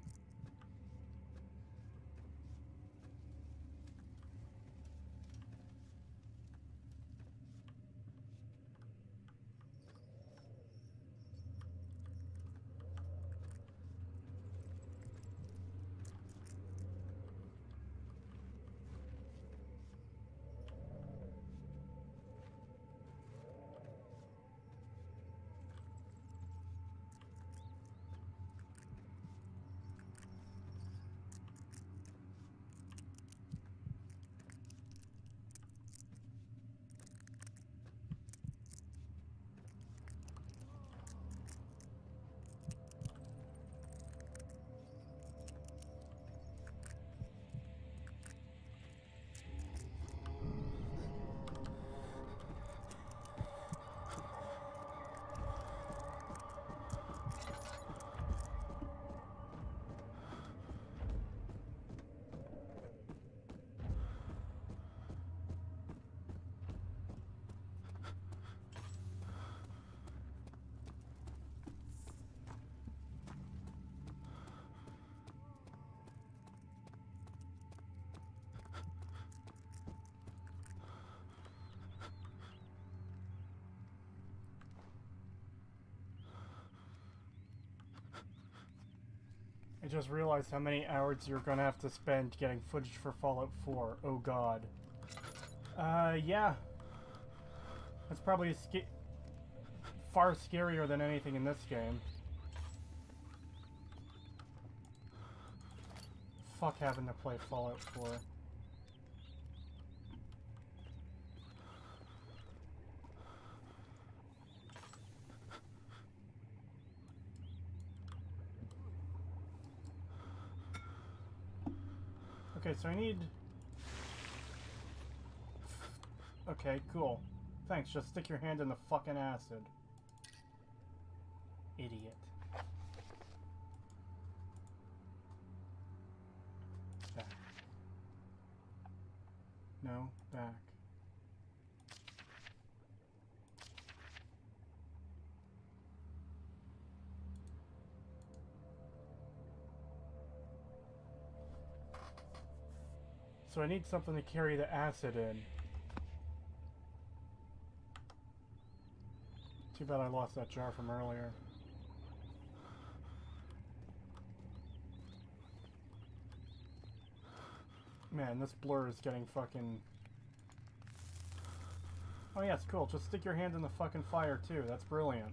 S1: I just realized how many hours you're gonna have to spend getting footage for Fallout 4. Oh god. Yeah. That's probably far scarier than anything in this game. Fuck having to play Fallout 4. Okay, so I need... Okay, cool. Thanks, just stick your hand in the fucking acid. Idiot. Back. No, back. So I need something to carry the acid in. Too bad I lost that jar from earlier. Man, this blur is getting fucking... Oh yes, cool. Just stick your hand in the fucking fire too. That's brilliant.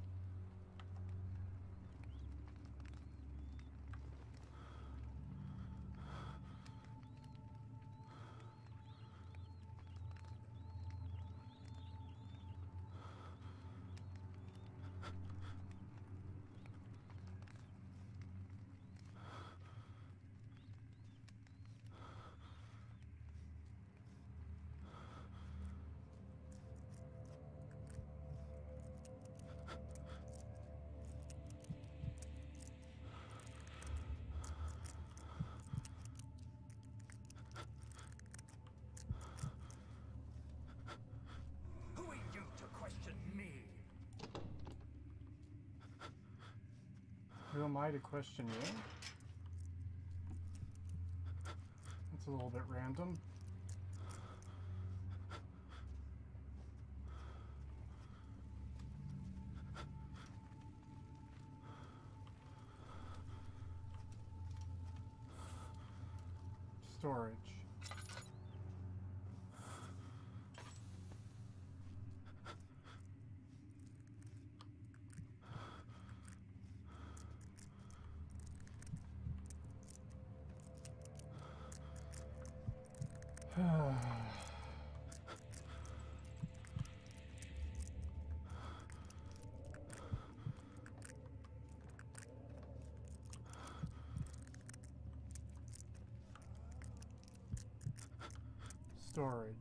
S3: Who are you to question me?
S1: Who am I to question you? That's a little bit random. Storage. Storage.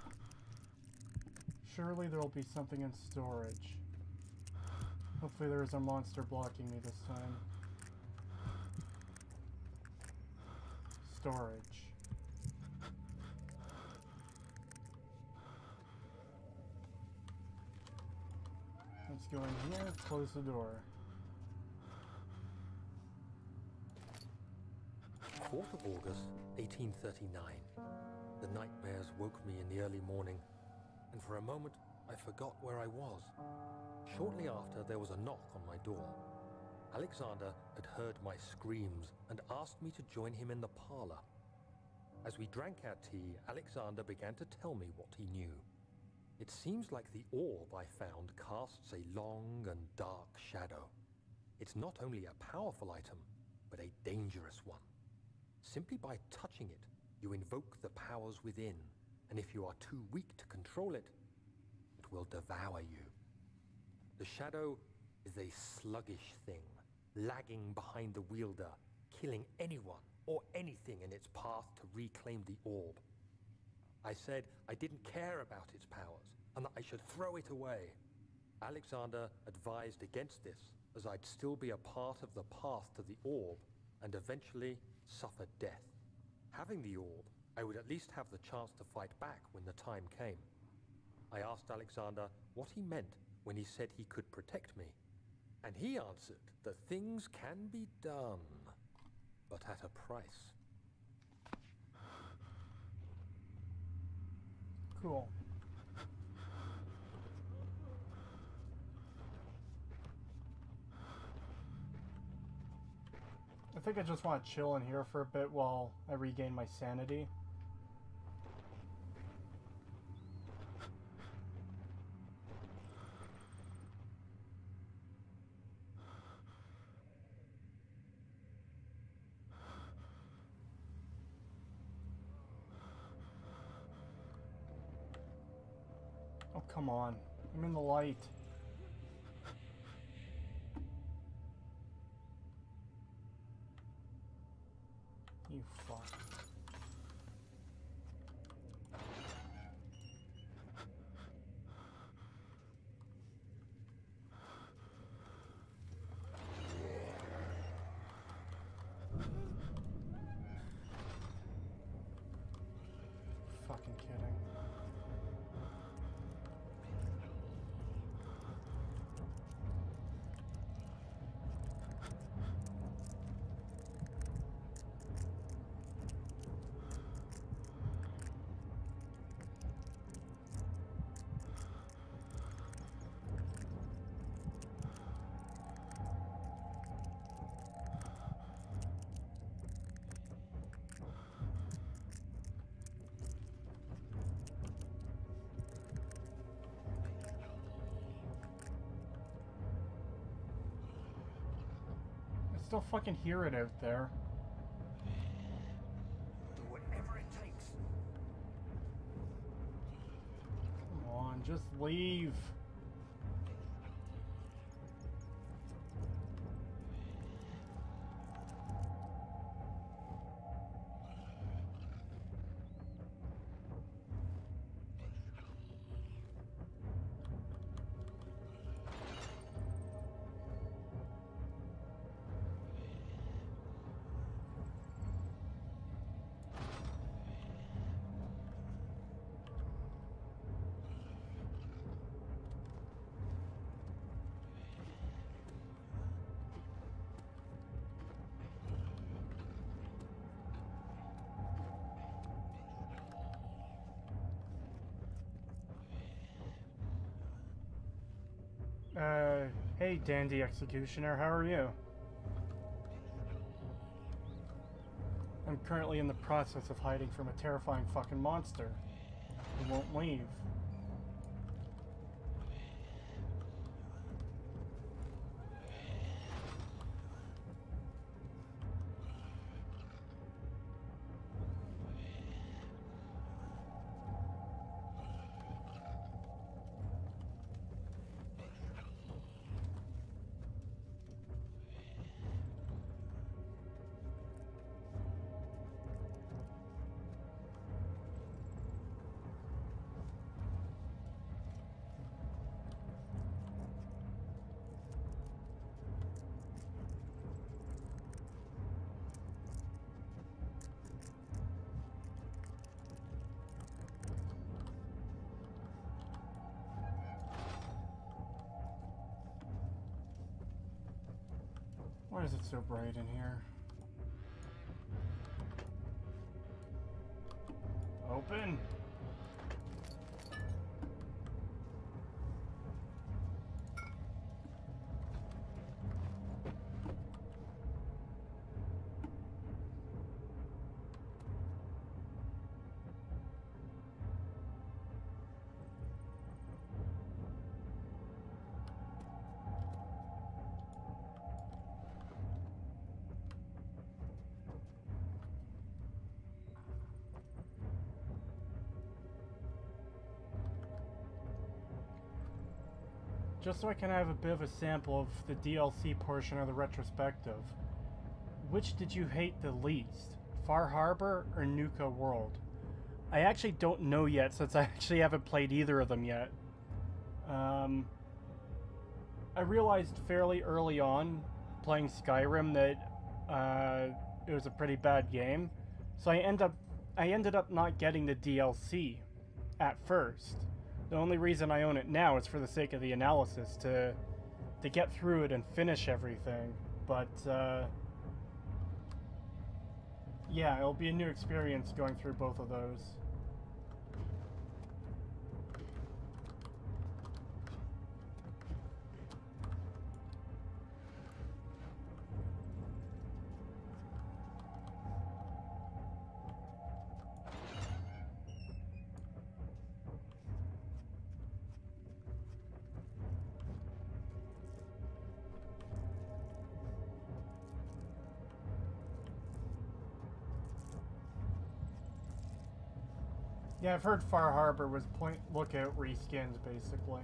S1: Surely there will be something in storage. Hopefully there is a monster blocking me this time. Storage. Let's go in here, close the door.
S3: 4th of August, 1839. The nightmares woke me in the early morning, and for a moment I forgot where I was. Shortly after, there was a knock on my door. Alexander had heard my screams and asked me to join him in the parlor. As we drank our tea, Alexander began to tell me what he knew. It seems like the orb I found casts a long and dark shadow. It's not only a powerful item, but a dangerous one. Simply by touching it, you invoke the powers within, and if you are too weak to control it, it will devour you. The shadow is a sluggish thing, lagging behind the wielder, killing anyone or anything in its path to reclaim the orb. I said I didn't care about its powers, and that I should throw it away. Alexander advised against this, as I'd still be a part of the path to the orb, and eventually suffer death. Having the orb, I would at least have the chance to fight back when the time came. I asked Alexander what he meant when he said he could protect me, and he answered that things can be done, but at a price.
S1: Cool. I think I just want to chill in here for a bit while I regain my sanity. Oh, come on. I'm in the light. You fuck. Fucking kidding. I still fucking hear it out there.
S3: Do whatever it takes.
S1: Come on, just leave. Hey, Dandy Executioner, how are you? I'm currently in the process of hiding from a terrifying fucking monster who won't leave. Why is it so bright in here? Open! Just so I can have a bit of a sample of the DLC portion of the retrospective, which did you hate the least? Far Harbor or Nuka World? I actually don't know yet, since I actually haven't played either of them yet. I realized fairly early on, playing Skyrim, that it was a pretty bad game, so I ended up not getting the DLC at first. The only reason I own it now is for the sake of the analysis, to get through it and finish everything. But, yeah, it'll be a new experience going through both of those. Yeah, I've heard Far Harbor was Point Lookout reskins, basically.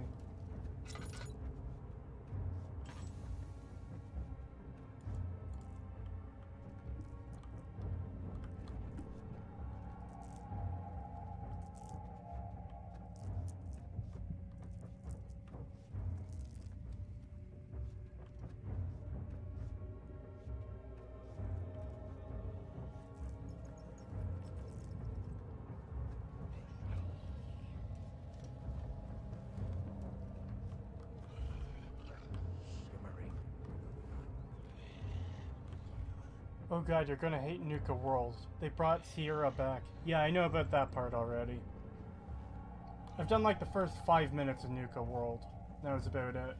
S1: Oh god, you're gonna hate Nuka World. They brought Sierra back. Yeah, I know about that part already. I've done like the first 5 minutes of Nuka World. That was about it.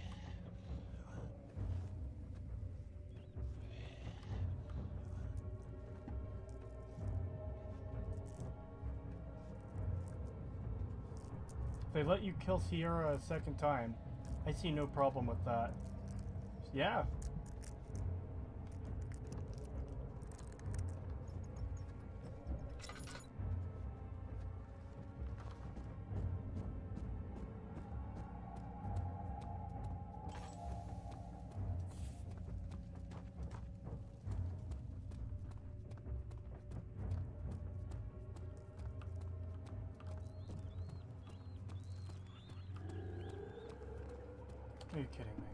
S1: If they let you kill Sierra a second time, I see no problem with that. Yeah. Are you kidding me?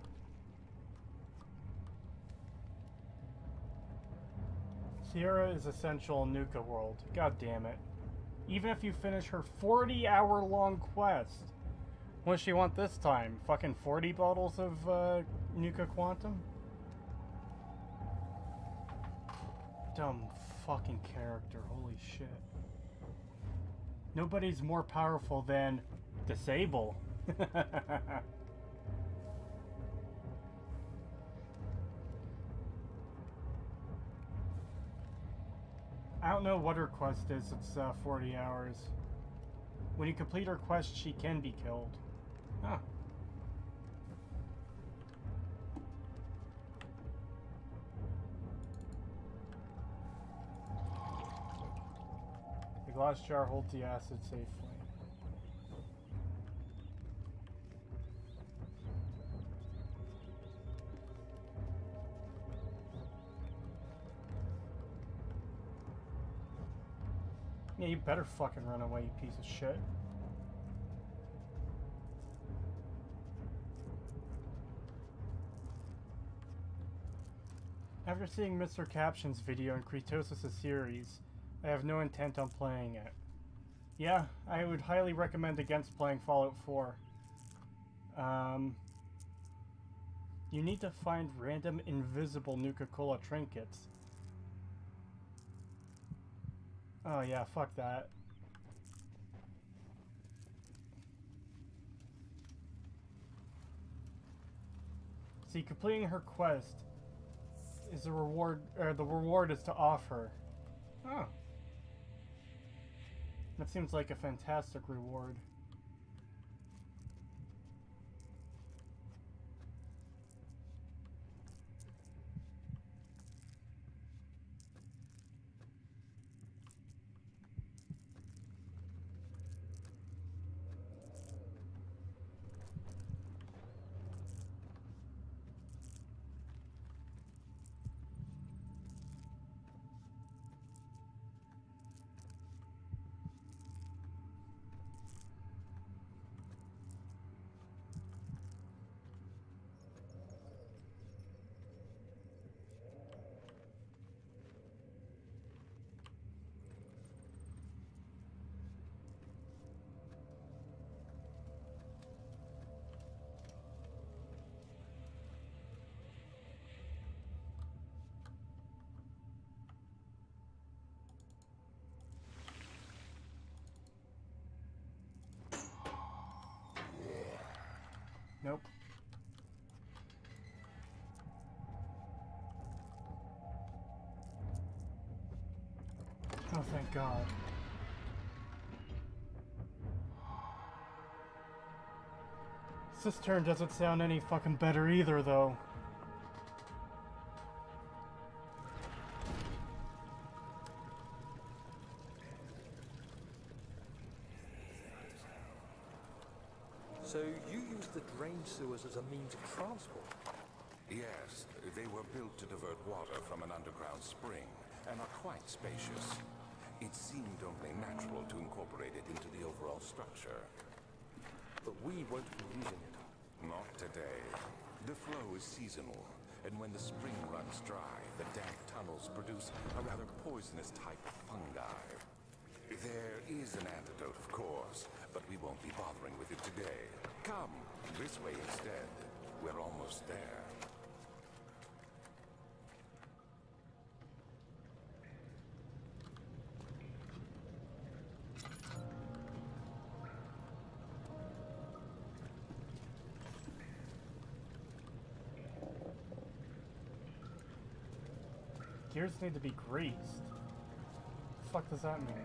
S1: Sierra is essential in Nuka World. God damn it. Even if you finish her 40-hour-long quest. What does she want this time? Fucking 40 bottles of Nuka Quantum? Dumb fucking character. Holy shit. Nobody's more powerful than Disable. I don't know what her quest is. It's 40 hours. When you complete her quest, she can be killed. Huh. The glass jar holds the acid safely. Yeah, you better fucking run away, you piece of shit. After seeing Mr. Caption's video in Creetosis' series, I have no intent on playing it. Yeah, I would highly recommend against playing Fallout 4. You need to find random invisible Nuka-Cola trinkets. Oh yeah, fuck that. See, completing her quest is a reward, or the reward is to off her. Oh. That seems like a fantastic reward. Nope. Oh, thank God. Cistern doesn't sound any fucking better either, though.
S3: So you used the drain sewers as a means of transport?
S4: Yes, they were built to divert water from an underground spring and are quite spacious. It seemed only natural to incorporate it into the overall structure.
S3: But we won't be using it.
S4: Not today. The flow is seasonal, and when the spring runs dry, the damp tunnels produce a rather poisonous type of fungi. There is an antidote, of course, but we won't be bothering with it today. Come, this way instead. We're almost there.
S1: Gears need to be greased. What the fuck does that mean?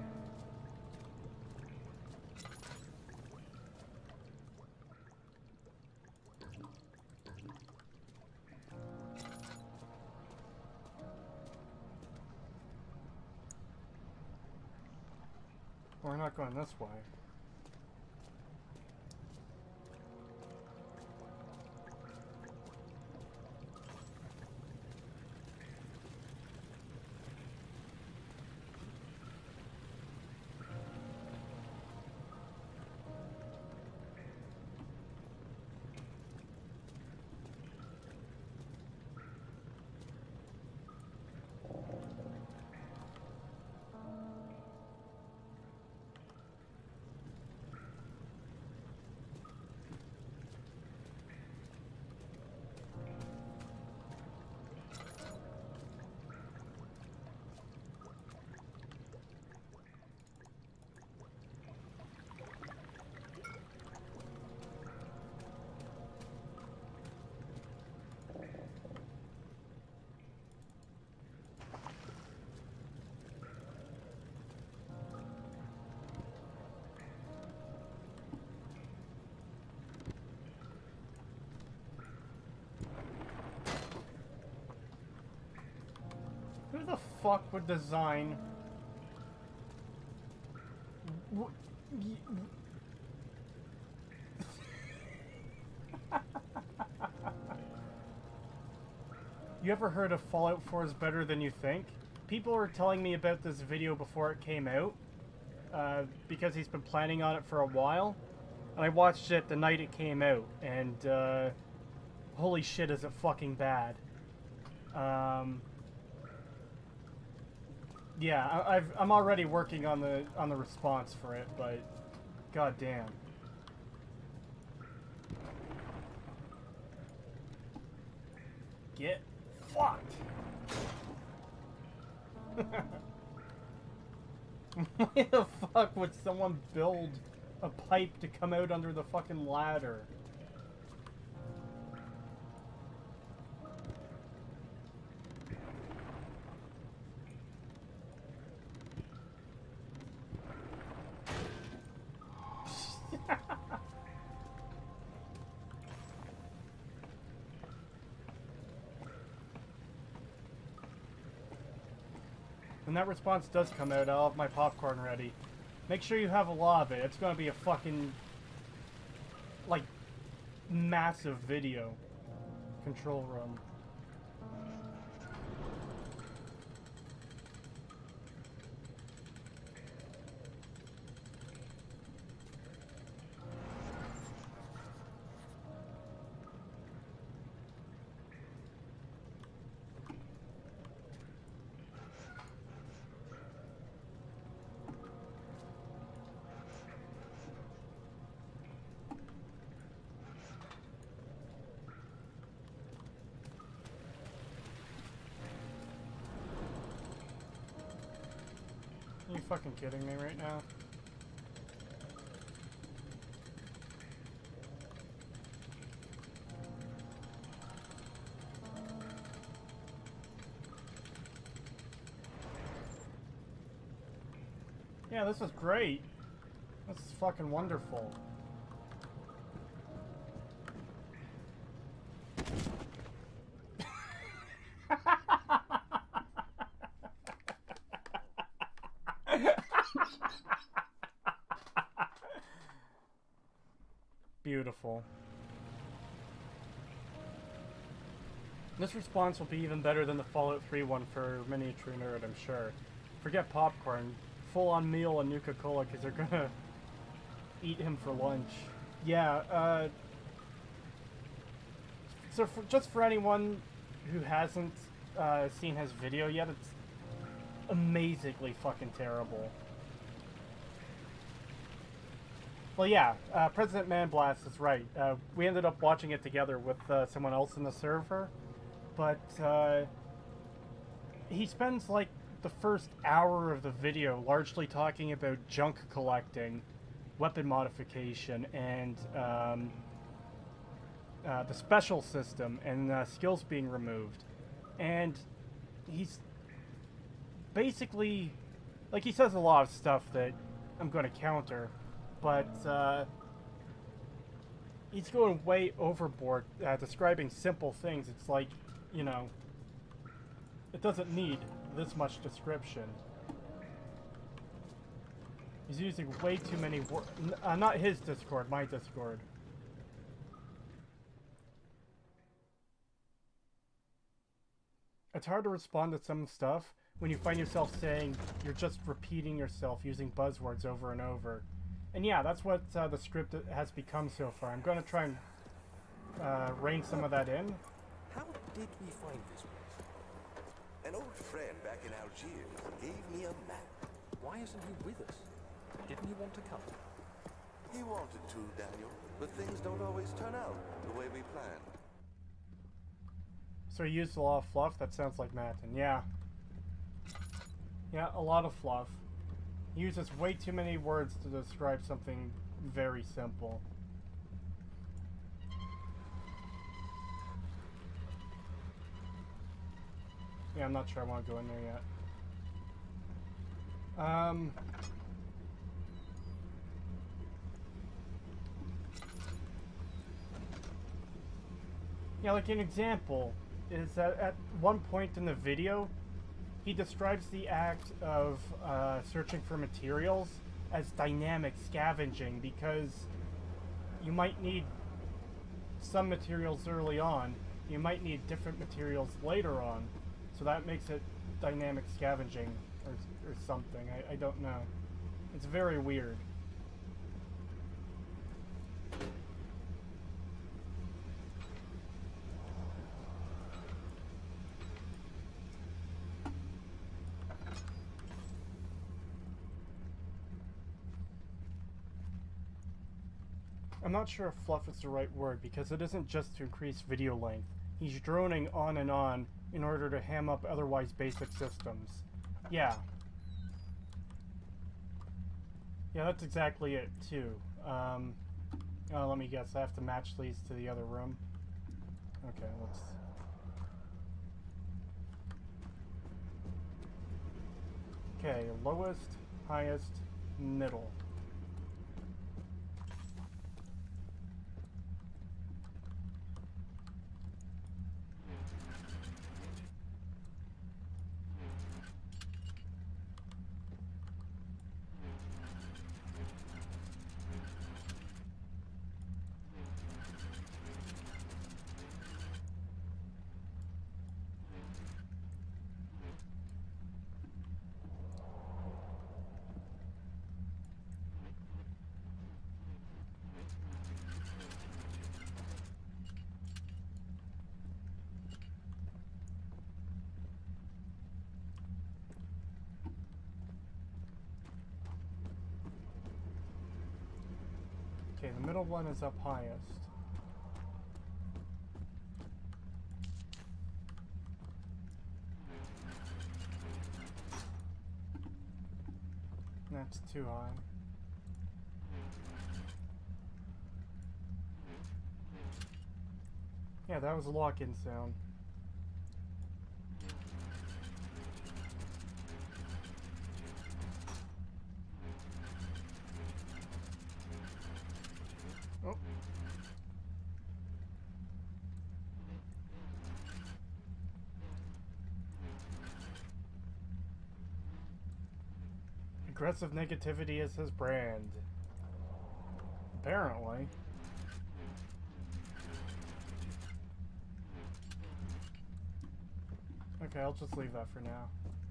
S1: We're not going this way. Who the fuck would design... You ever heard of Fallout 4 is better than you think? People were telling me about this video before it came out, because he's been planning on it for a while, and I watched it the night it came out, and holy shit is it fucking bad. Yeah, I'm already working on the response for it, but god damn. Get fucked. Why the fuck would someone build a pipe to come out under the fucking ladder? When that response does come out, I'll have my popcorn ready. Make sure you have a lot of it. It's gonna be a fucking, like, massive video. Control room. Are you fucking kidding me right now? Yeah, this is great. This is fucking wonderful. Beautiful. beautiful. This response will be even better than the Fallout 3 one for Miniature Nerd, I'm sure. Forget popcorn. Full-on meal and Nuka-Cola, because they're gonna eat him for lunch. Yeah, so just for anyone who hasn't seen his video yet, it's amazingly fucking terrible. Well, yeah, President Manblast is right. We ended up watching it together with someone else in the server, but he spends like the first hour of the video largely talking about junk collecting, weapon modification, and the special system, and skills being removed. And he's basically, like, he says a lot of stuff that I'm going to counter, but he's going way overboard describing simple things. It's like, you know, it doesn't need this much description. He's using way too many words. Not his Discord, my Discord. It's hard to respond to some stuff when you find yourself saying you're just repeating yourself using buzzwords over and over. And yeah, that's what the script has become so far. I'm going to try and rein some of that in.
S3: How did we find this place?
S4: An old friend back in Algiers gave me a map.
S3: Why isn't he with us? Didn't he want to come?
S4: He wanted to, Daniel, but things don't always turn out the way we planned.
S1: So he used a lot of fluff? That sounds like Matin. Yeah. Yeah, a lot of fluff. He uses way too many words to describe something very simple. Yeah, I'm not sure I want to go in there yet. Yeah, like an example is that at one point in the video, he describes the act of searching for materials as dynamic scavenging, because you might need some materials early on, you might need different materials later on, so that makes it dynamic scavenging or something. I don't know. It's very weird. I'm not sure if fluff is the right word, because it isn't just to increase video length. He's droning on and on in order to ham up otherwise basic systems. Yeah. Yeah, that's exactly it, too. Let me guess, I have to match these to the other room. Okay, let's... Okay, lowest, highest, middle. Okay, the middle one is up highest. That's too high. Yeah, that was a lock-in sound. Oh. Aggressive negativity is his brand. Apparently. Okay, I'll just leave that for now.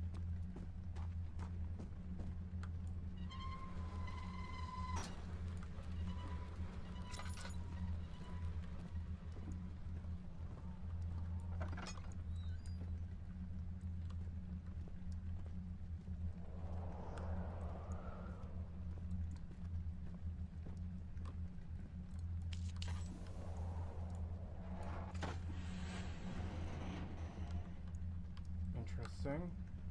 S1: Interesting.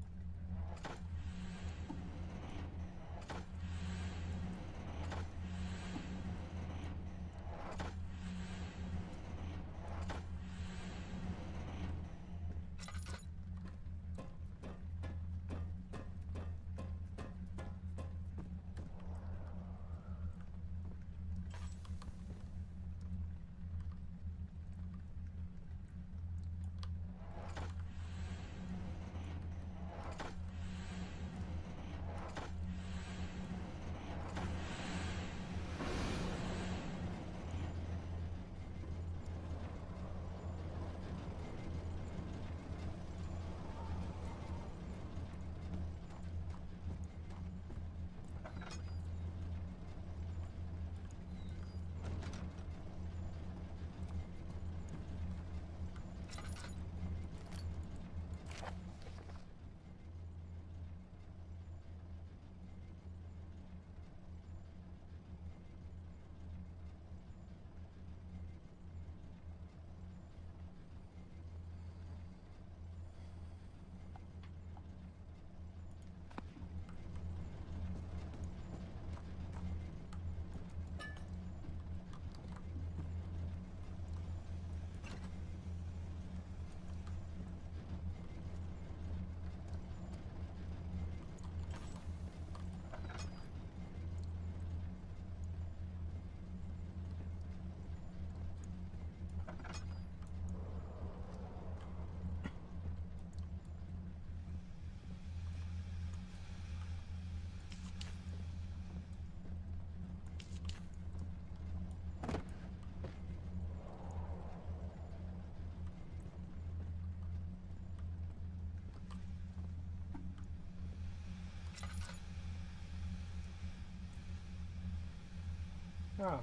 S1: Oh.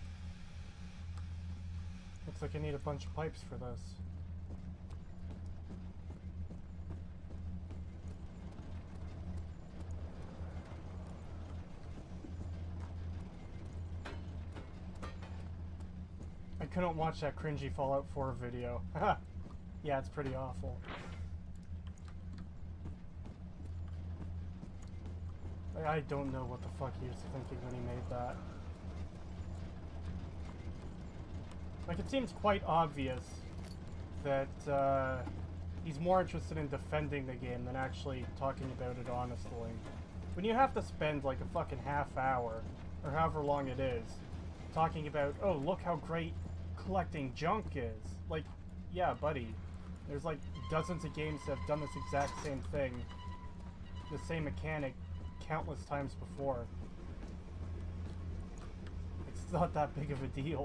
S1: Looks like I need a bunch of pipes for this. I couldn't watch that cringy Fallout 4 video. Yeah, it's pretty awful. I don't know what the fuck he was thinking when he made that. Like, it seems quite obvious that he's more interested in defending the game than actually talking about it honestly. When you have to spend like a fucking half hour, or however long it is, talking about, oh, look how great collecting junk is. Like, yeah, buddy. There's like dozens of games that have done this exact same thing, the same mechanic, countless times before. It's not that big of a deal.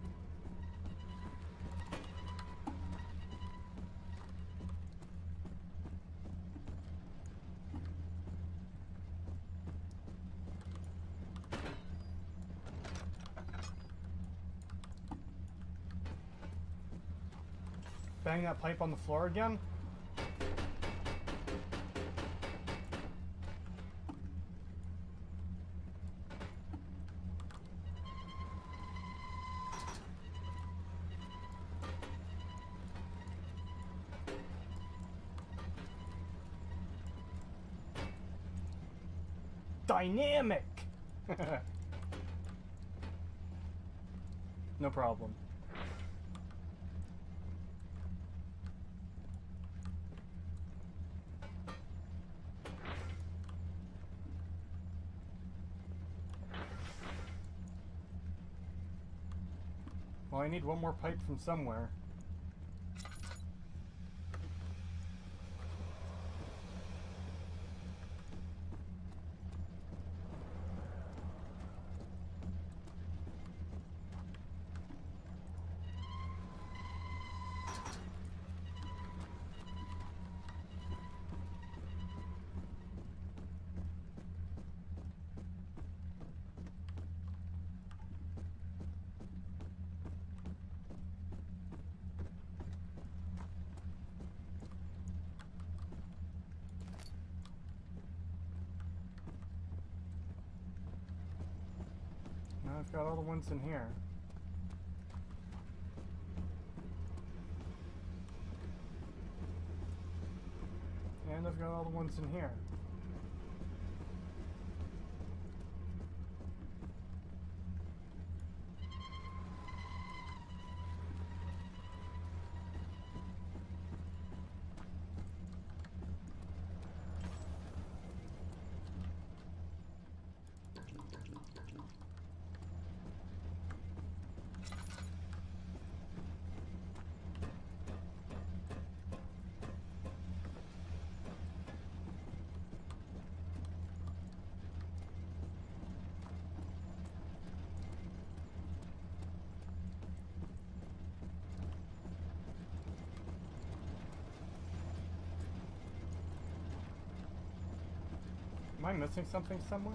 S1: Bang that pipe on the floor again? Dynamic! No problem. Well, I need one more pipe from somewhere. I've got all the ones in here. And I've got all the ones in here. Am I missing something somewhere?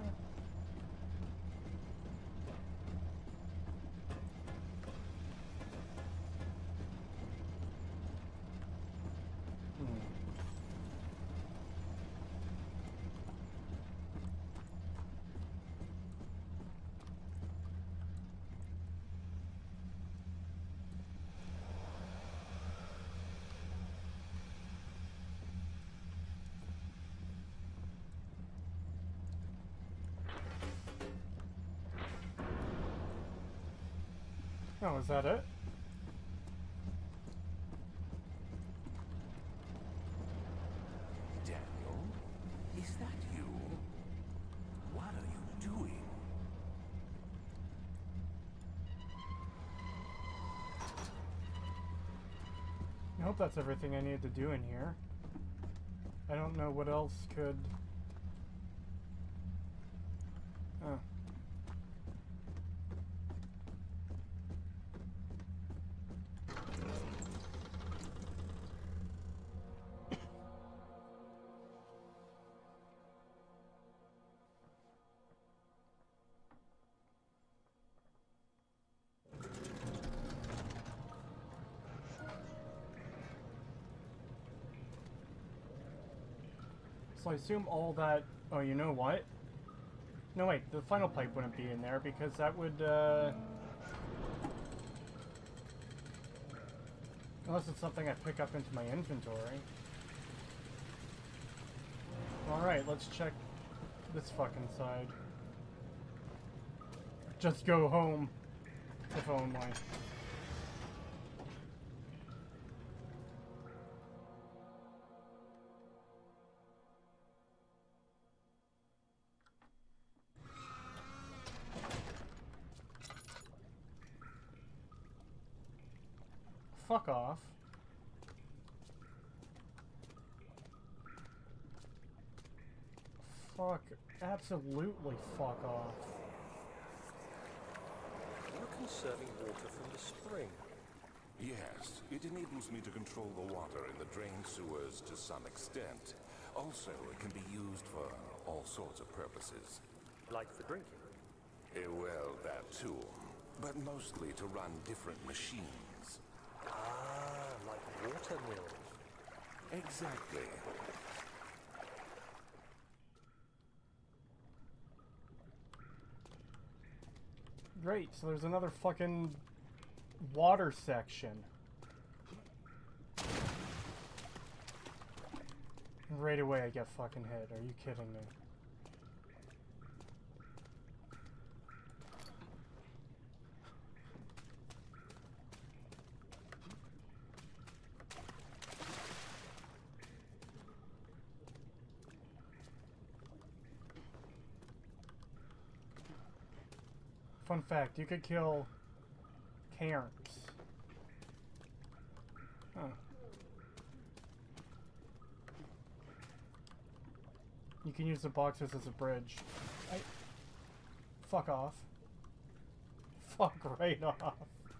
S1: Oh, is that it?
S4: Daniel, is that you? What are you doing?
S1: I hope that's everything I need to do in here. I don't know what else could... Oh. So I assume all that... Oh, you know what? No, wait, the final pipe wouldn't be in there because that would, unless it's something I pick up into my inventory. Alright, let's check this fucking side. Just go home. If only. Fuck off. Fuck. Absolutely fuck off.
S3: You're conserving water from the spring.
S4: Yes, it enables me to control the water in the drain sewers to some extent. Also, it can be used for all sorts of purposes.
S3: Like for drinking.
S4: Well, that too. But mostly to run different machines.
S3: Ah, like water mills.
S4: Exactly.
S1: Great, so there's another fucking water section. Right away I get fucking hit. Are you kidding me? Fun fact, you could kill Cairns. Huh. You can use the boxes as a bridge. Fuck off. Fuck right off.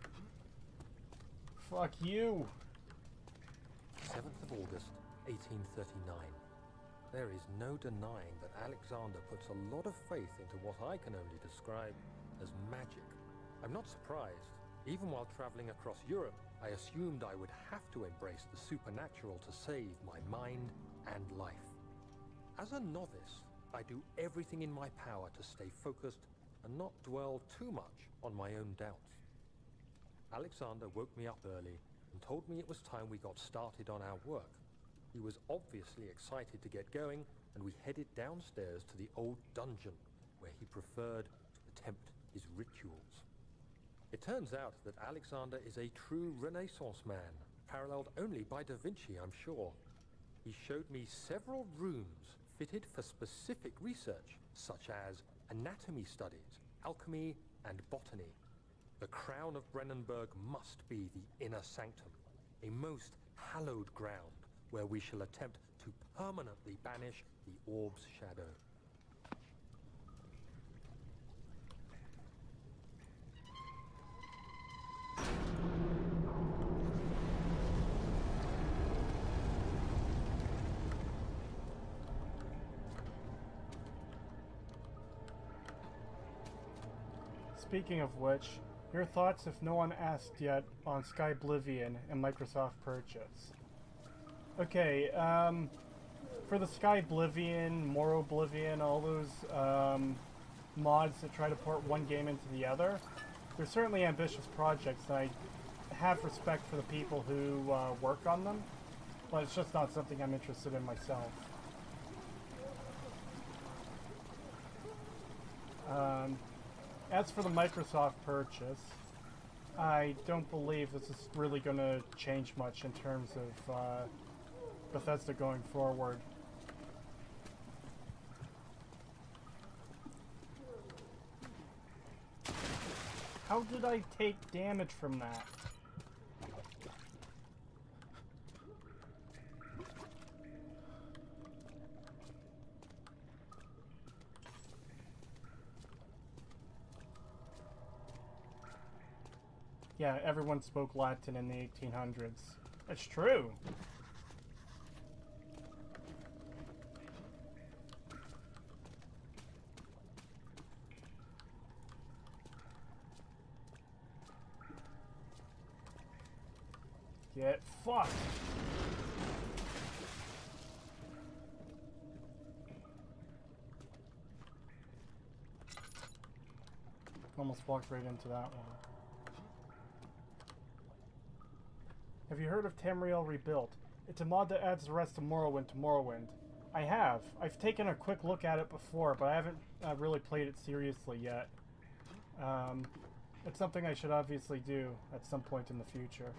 S1: Fuck you.
S3: 7th of August, 1839. There is no denying that Alexander puts a lot of faith into what I can only describe as magic. I'm not surprised. Even while traveling across Europe, I assumed I would have to embrace the supernatural to save my mind and life. As a novice, I do everything in my power to stay focused and not dwell too much on my own doubts. Alexander woke me up early and told me it was time we got started on our work. He was obviously excited to get going, and we headed downstairs to the old dungeon, where he preferred to attempt his rituals. It turns out that Alexander is a true Renaissance man, paralleled only by Da Vinci, I'm sure. He showed me several rooms fitted for specific research, such as anatomy studies, alchemy, and botany. The crown of Brennenburg must be the inner sanctum, a most hallowed ground where we shall attempt to permanently banish the orb's shadow.
S1: Speaking of which, your thoughts if no one asked yet on Skyblivion and Microsoft purchase. Okay, for the Skyblivion, Moroblivion, all those mods that try to port one game into the other, they're certainly ambitious projects, and I have respect for the people who work on them, but it's just not something I'm interested in myself. As for the Microsoft purchase, I don't believe this is really going to change much in terms of Bethesda going forward. How did I take damage from that? Yeah, everyone spoke Latin in the 1800s. That's true. Get fucked. Almost walked right into that one. Have you heard of Tamriel Rebuilt? It's a mod that adds the rest of Morrowind to Morrowind. I have. I've taken a quick look at it before, but I haven't really played it seriously yet. It's something I should obviously do at some point in the future.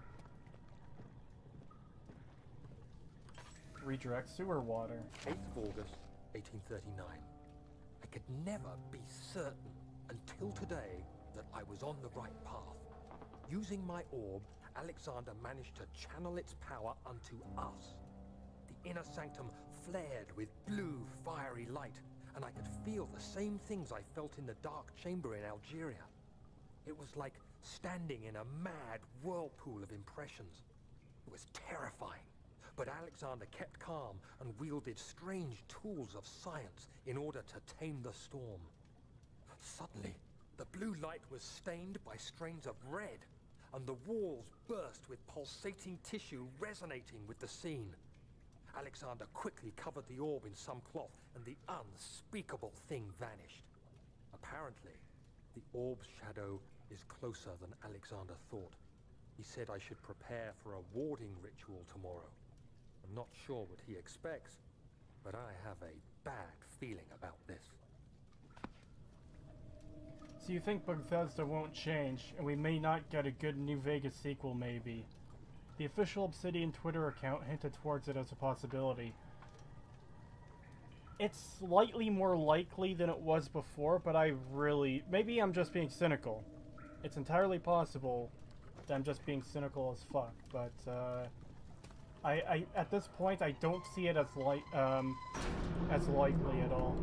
S1: Redirect sewer water.
S3: 8th of August, 1839. I could never be certain until today that I was on the right path. Using my orb, Alexander managed to channel its power unto us. The inner sanctum flared with blue, fiery light, and I could feel the same things I felt in the dark chamber in Algeria. It was like standing in a mad whirlpool of impressions. It was terrifying, but Alexander kept calm and wielded strange tools of science in order to tame the storm. Suddenly, the blue light was stained by strains of red, and the walls burst with pulsating tissue resonating with the scene. Alexander quickly covered the orb in some cloth, and the unspeakable thing vanished. Apparently, the orb's shadow is closer than Alexander thought. He said I should prepare for a warding ritual tomorrow. I'm not sure what he expects, but I have a bad feeling about this.
S1: So you think Bethesda won't change, and we may not get a good New Vegas sequel maybe? The official Obsidian Twitter account hinted towards it as a possibility. It's slightly more likely than it was before, but maybe I'm just being cynical. It's entirely possible that I'm just being cynical as fuck, but I at this point I don't see it as likely at all.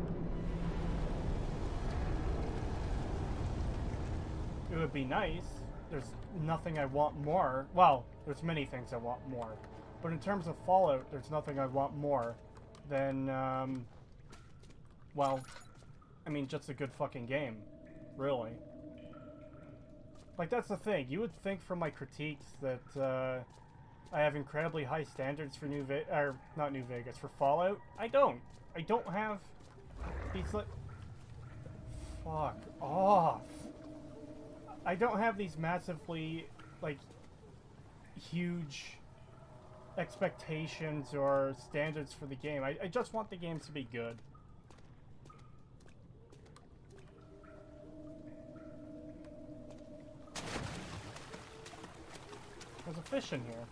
S1: It would be nice. There's nothing I want more. Well, there's many things I want more. But in terms of Fallout, there's nothing I want more than, well, I mean, just a good fucking game. Really. Like, that's the thing. You would think from my critiques that, I have incredibly high standards for not New Vegas, for Fallout. I don't. I don't have these, like... Fuck off. I don't have these massively, like, huge expectations or standards for the game. I just want the games to be good. There's a fish in here.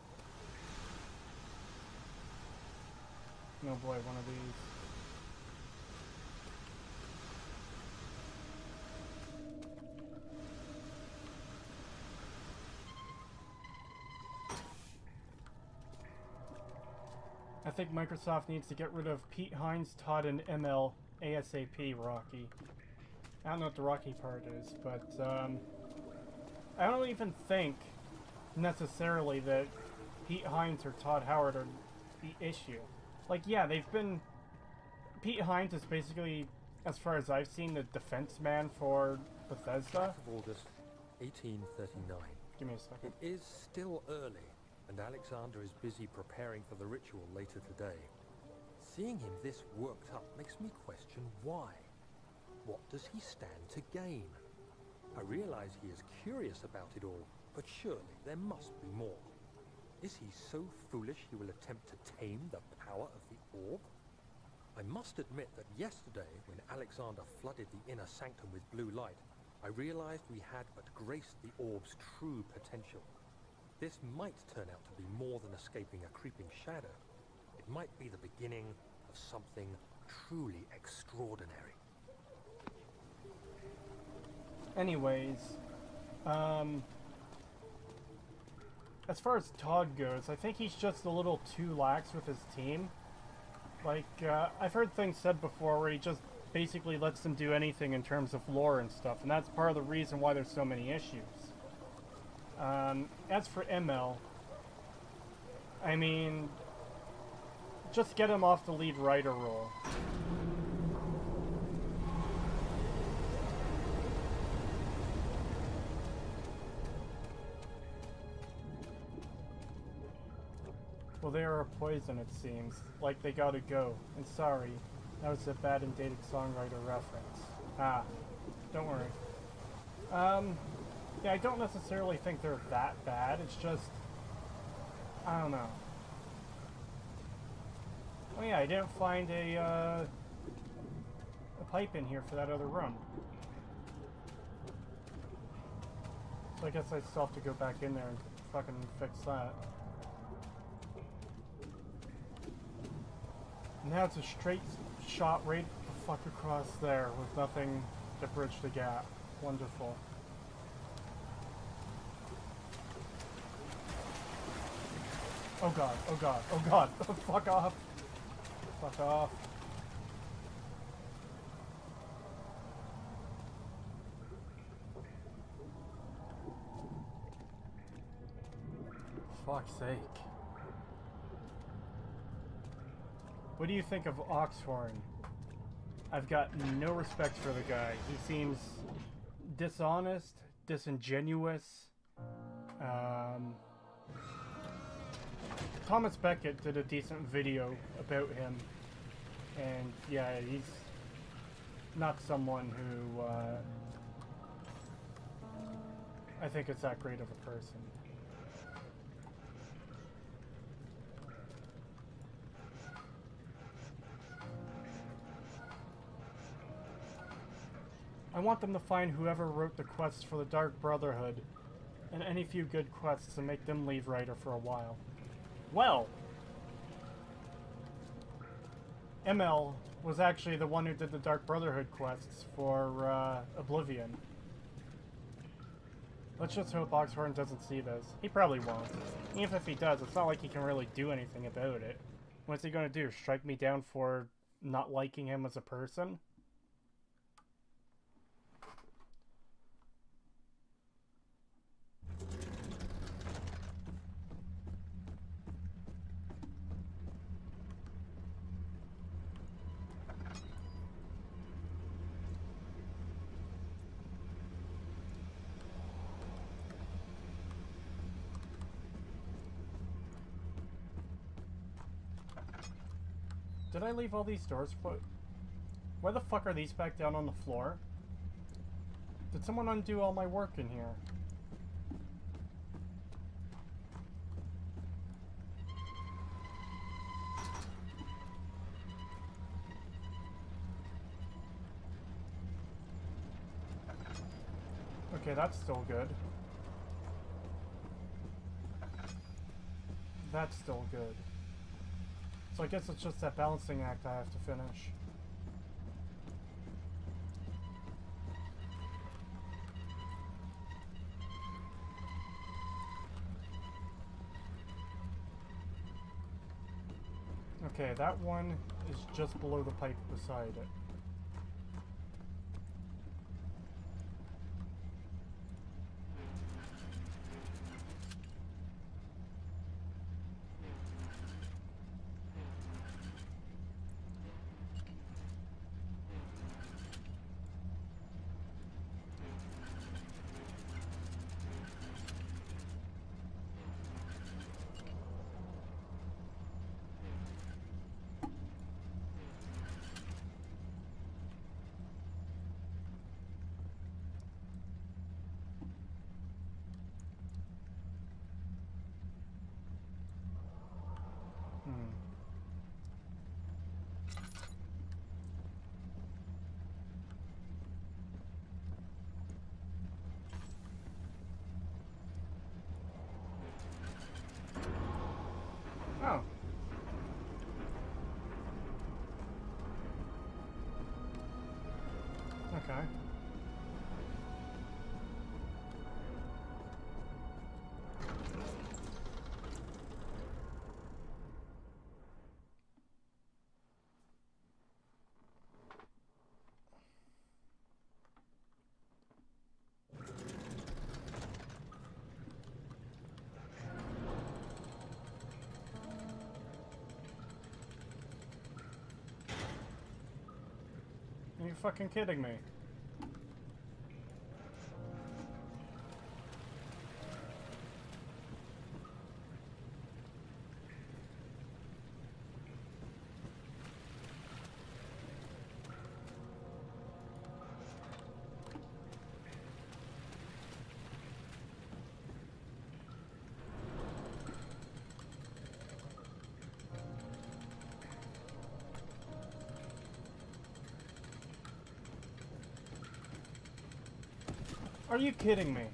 S1: Oh boy, one of these. I think Microsoft needs to get rid of Pete Hines, Todd, and ML ASAP, Rocky. I don't know what the Rocky part is, but I don't even think necessarily that Pete Hines or Todd Howard are the issue. Like, yeah, they've been... Pete Hines is basically, as far as I've seen, the defense man for Bethesda.
S3: Of August, 1839.
S1: Give me a second.
S3: It is still early, and Alexander is busy preparing for the ritual later today. Seeing him this worked up makes me question why. What does he stand to gain? I realize he is curious about it all, but surely there must be more. Is he so foolish he will attempt to tame the power of the orb? I must admit that yesterday, when Alexander flooded the inner sanctum with blue light, I realized we had but graced the orb's true potential. This might turn out to be more than escaping a creeping shadow. It might be the beginning of something truly extraordinary.
S1: Anyways, as far as Todd goes, I think he's just a little too lax with his team. Like, I've heard things said before where he just basically lets them do anything in terms of lore and stuff, and that's part of the reason why there's so many issues. As for ML, I mean, just get him off the lead writer role. Well, they are a poison, it seems. Like they gotta go. And sorry, that was a bad and dated songwriter reference. Ah, don't worry. Yeah, I don't necessarily think they're that bad. It's just, I don't know. Oh yeah, I didn't find a pipe in here for that other room. So I guess I still have to go back in there and fucking fix that. Now it's a straight shot right the fuck across there with nothing to bridge the gap. Wonderful. Oh god, oh god, oh god. Fuck off. Fuck off. Fuck's sake. What do you think of Oxhorn? I've got no respect for the guy. He seems dishonest, disingenuous. Thomas Beckett did a decent video about him, and yeah, he's not someone who I think is that great of a person. I want them to find whoever wrote the quests for the Dark Brotherhood and any few good quests and make them lead writer for a while. Well, ML was actually the one who did the Dark Brotherhood quests for Oblivion. Let's just hope Oxhorn doesn't see this. He probably won't. Even if he does, it's not like he can really do anything about it. What's he gonna do? Strike me down for not liking him as a person? Did I leave all these doors put? Why the fuck are these back down on the floor? Did someone undo all my work in here? Okay, that's still good. That's still good. So I guess it's just that balancing act I have to finish. Okay, that one is just below the pipe beside it. Oh. Okay. Are you fucking kidding me? Are you kidding me?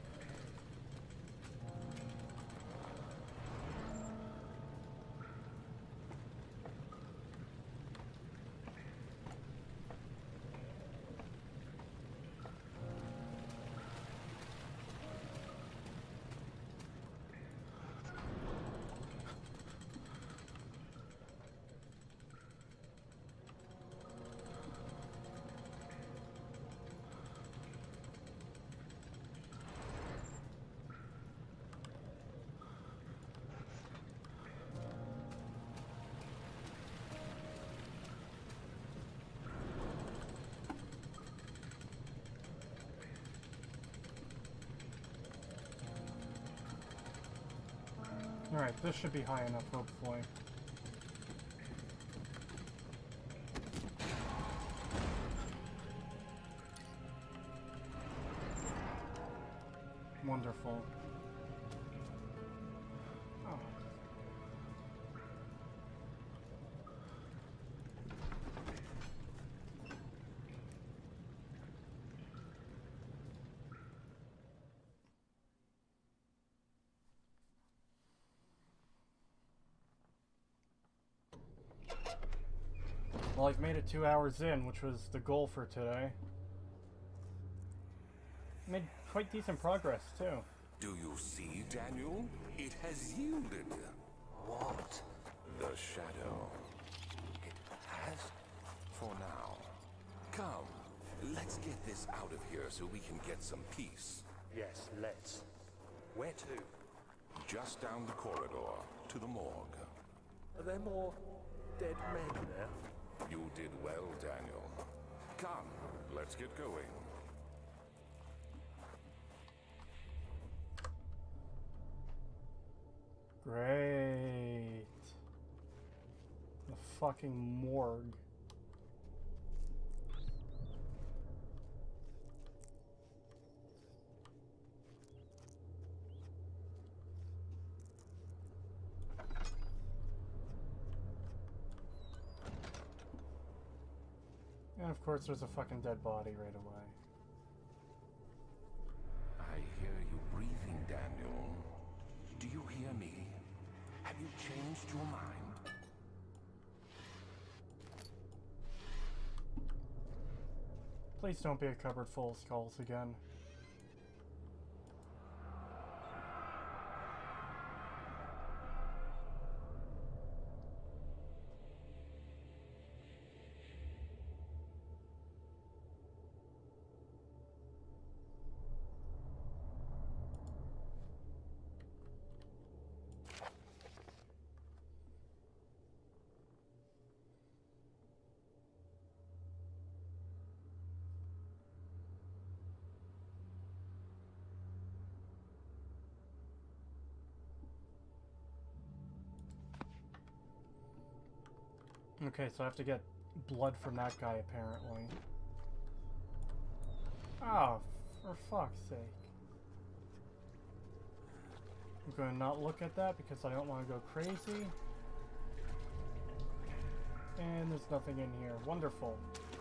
S1: Alright, this should be high enough, hopefully. Wonderful. Oh. Well, I've made it 2 hours in, which was the goal for today. Made quite decent progress, too.
S4: Do you see, Daniel? It has yielded.
S3: What?
S4: The shadow.
S3: It has?
S4: For now. Come, let's get this out of here so we can get some peace.
S3: Yes, let's. Where to?
S4: Just down the corridor, to the morgue.
S3: Are there more dead men there?
S4: You did well, Daniel. Come, let's get going.
S1: Great. The fucking morgue. And of course there's a fucking dead body right away.
S4: I hear you breathing, Daniel. Do you hear me? Have you changed your mind?
S1: Please don't be a cupboard full of skulls again. Okay, so I have to get blood from that guy, apparently. Oh, for fuck's sake. I'm going to not look at that because I don't want to go crazy. And there's nothing in here. Wonderful.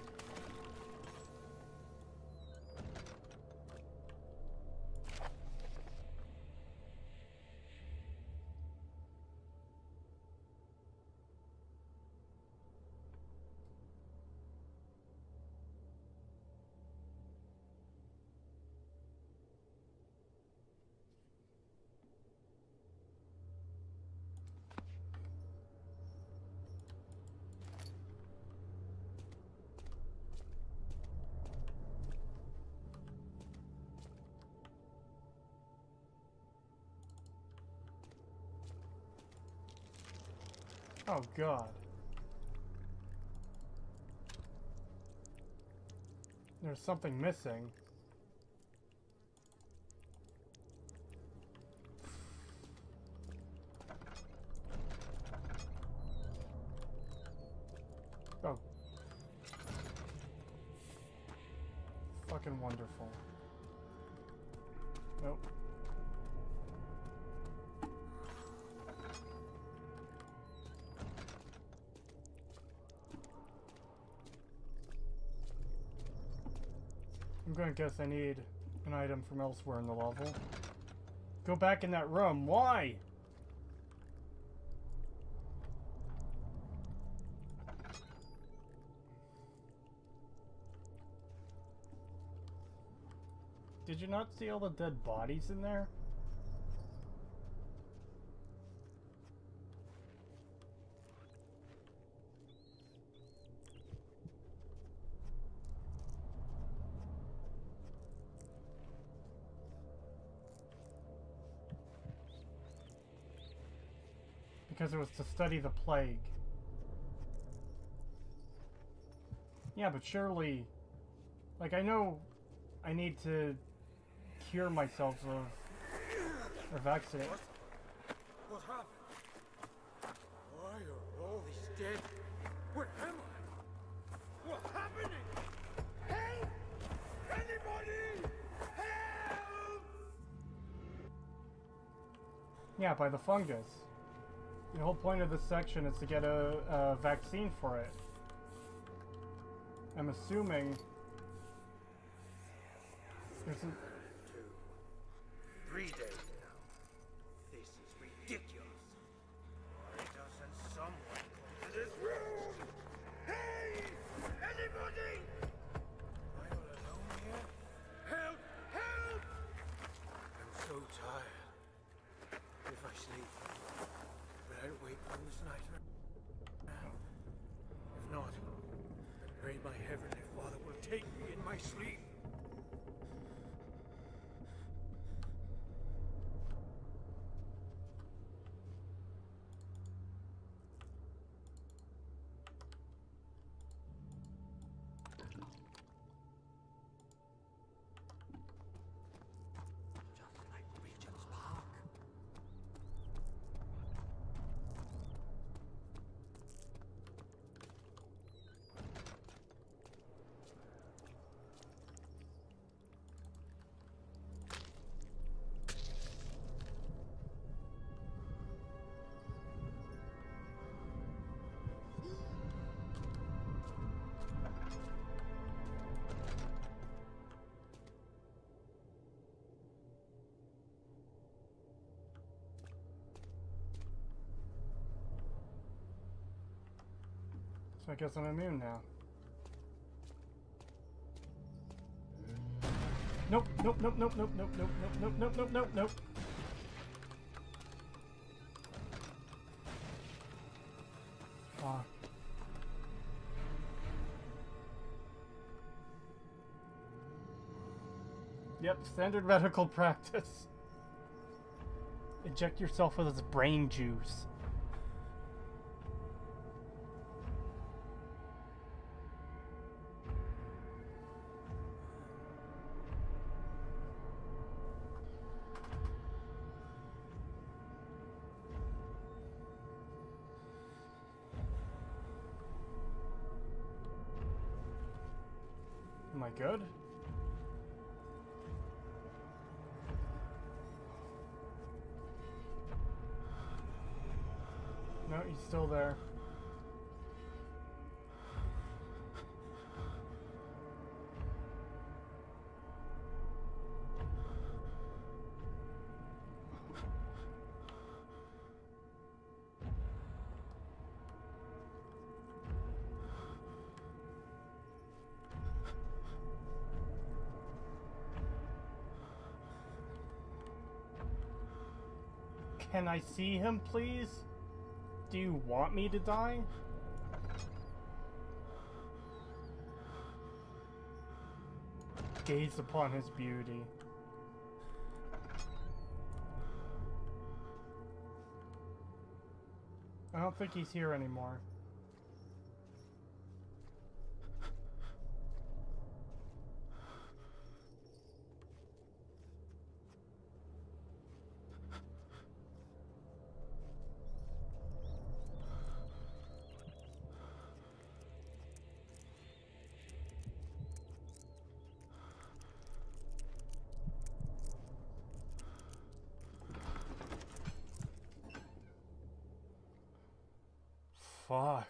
S1: Oh god. There's something missing. Oh. Fucking wonderful. Nope. I'm gonna guess I need an item from elsewhere in the level. Go back in that room. Why? Did you not see all the dead bodies in there? Because it was to study the plague. Yeah, but surely... Like, I know I need to cure myself of... or vaccinate.
S3: What happened? Why are all these dead? Where am I? What's happening? Help! Anybody! Help!
S1: Yeah, by the fungus. The whole point of this section is to get a vaccine for it. I'm assuming there's a...
S3: 3 days now. This is ridiculous. Why doesn't someone come to this room? Hey! Anybody! Am I all alone here? Help! Help! I'm so tired. If I sleep, will I wake from this nightmare? If not, I pray my Heavenly Father will take me in my sleep.
S1: So I guess I'm immune now. Nope, nope, nope, nope, nope, nope, nope, nope, nope, nope, nope, nope. Fuck. Yep, standard medical practice. Inject yourself with its brain juice. Am I good? No, he's still there. Can I see him, please? Do you want me to die? Gaze upon his beauty. I don't think he's here anymore. Fuck.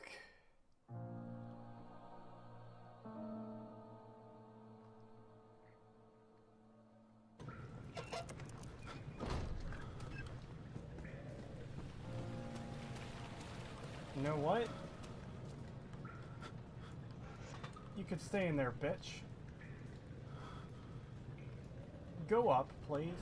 S1: You know what? You could stay in there, bitch. Go up, please.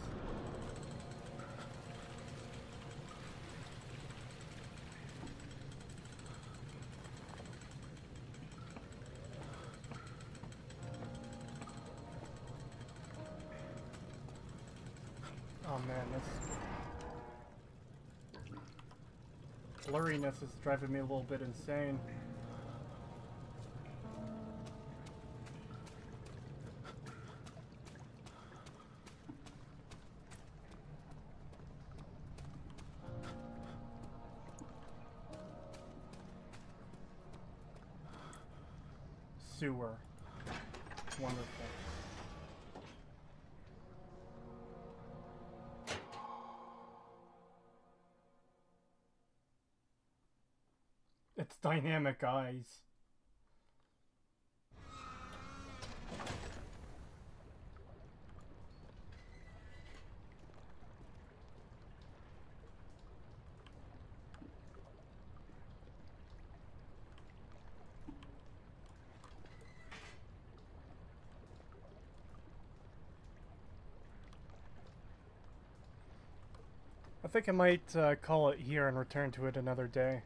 S1: Oh man, this blurriness is driving me a little bit insane. Sewer. Wonderful. It's dynamic eyes. I think I might call it here and return to it another day.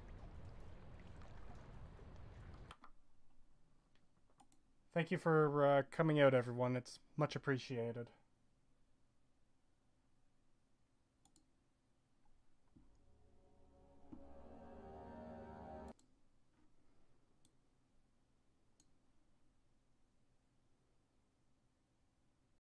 S1: Thank you for coming out, everyone. It's much appreciated.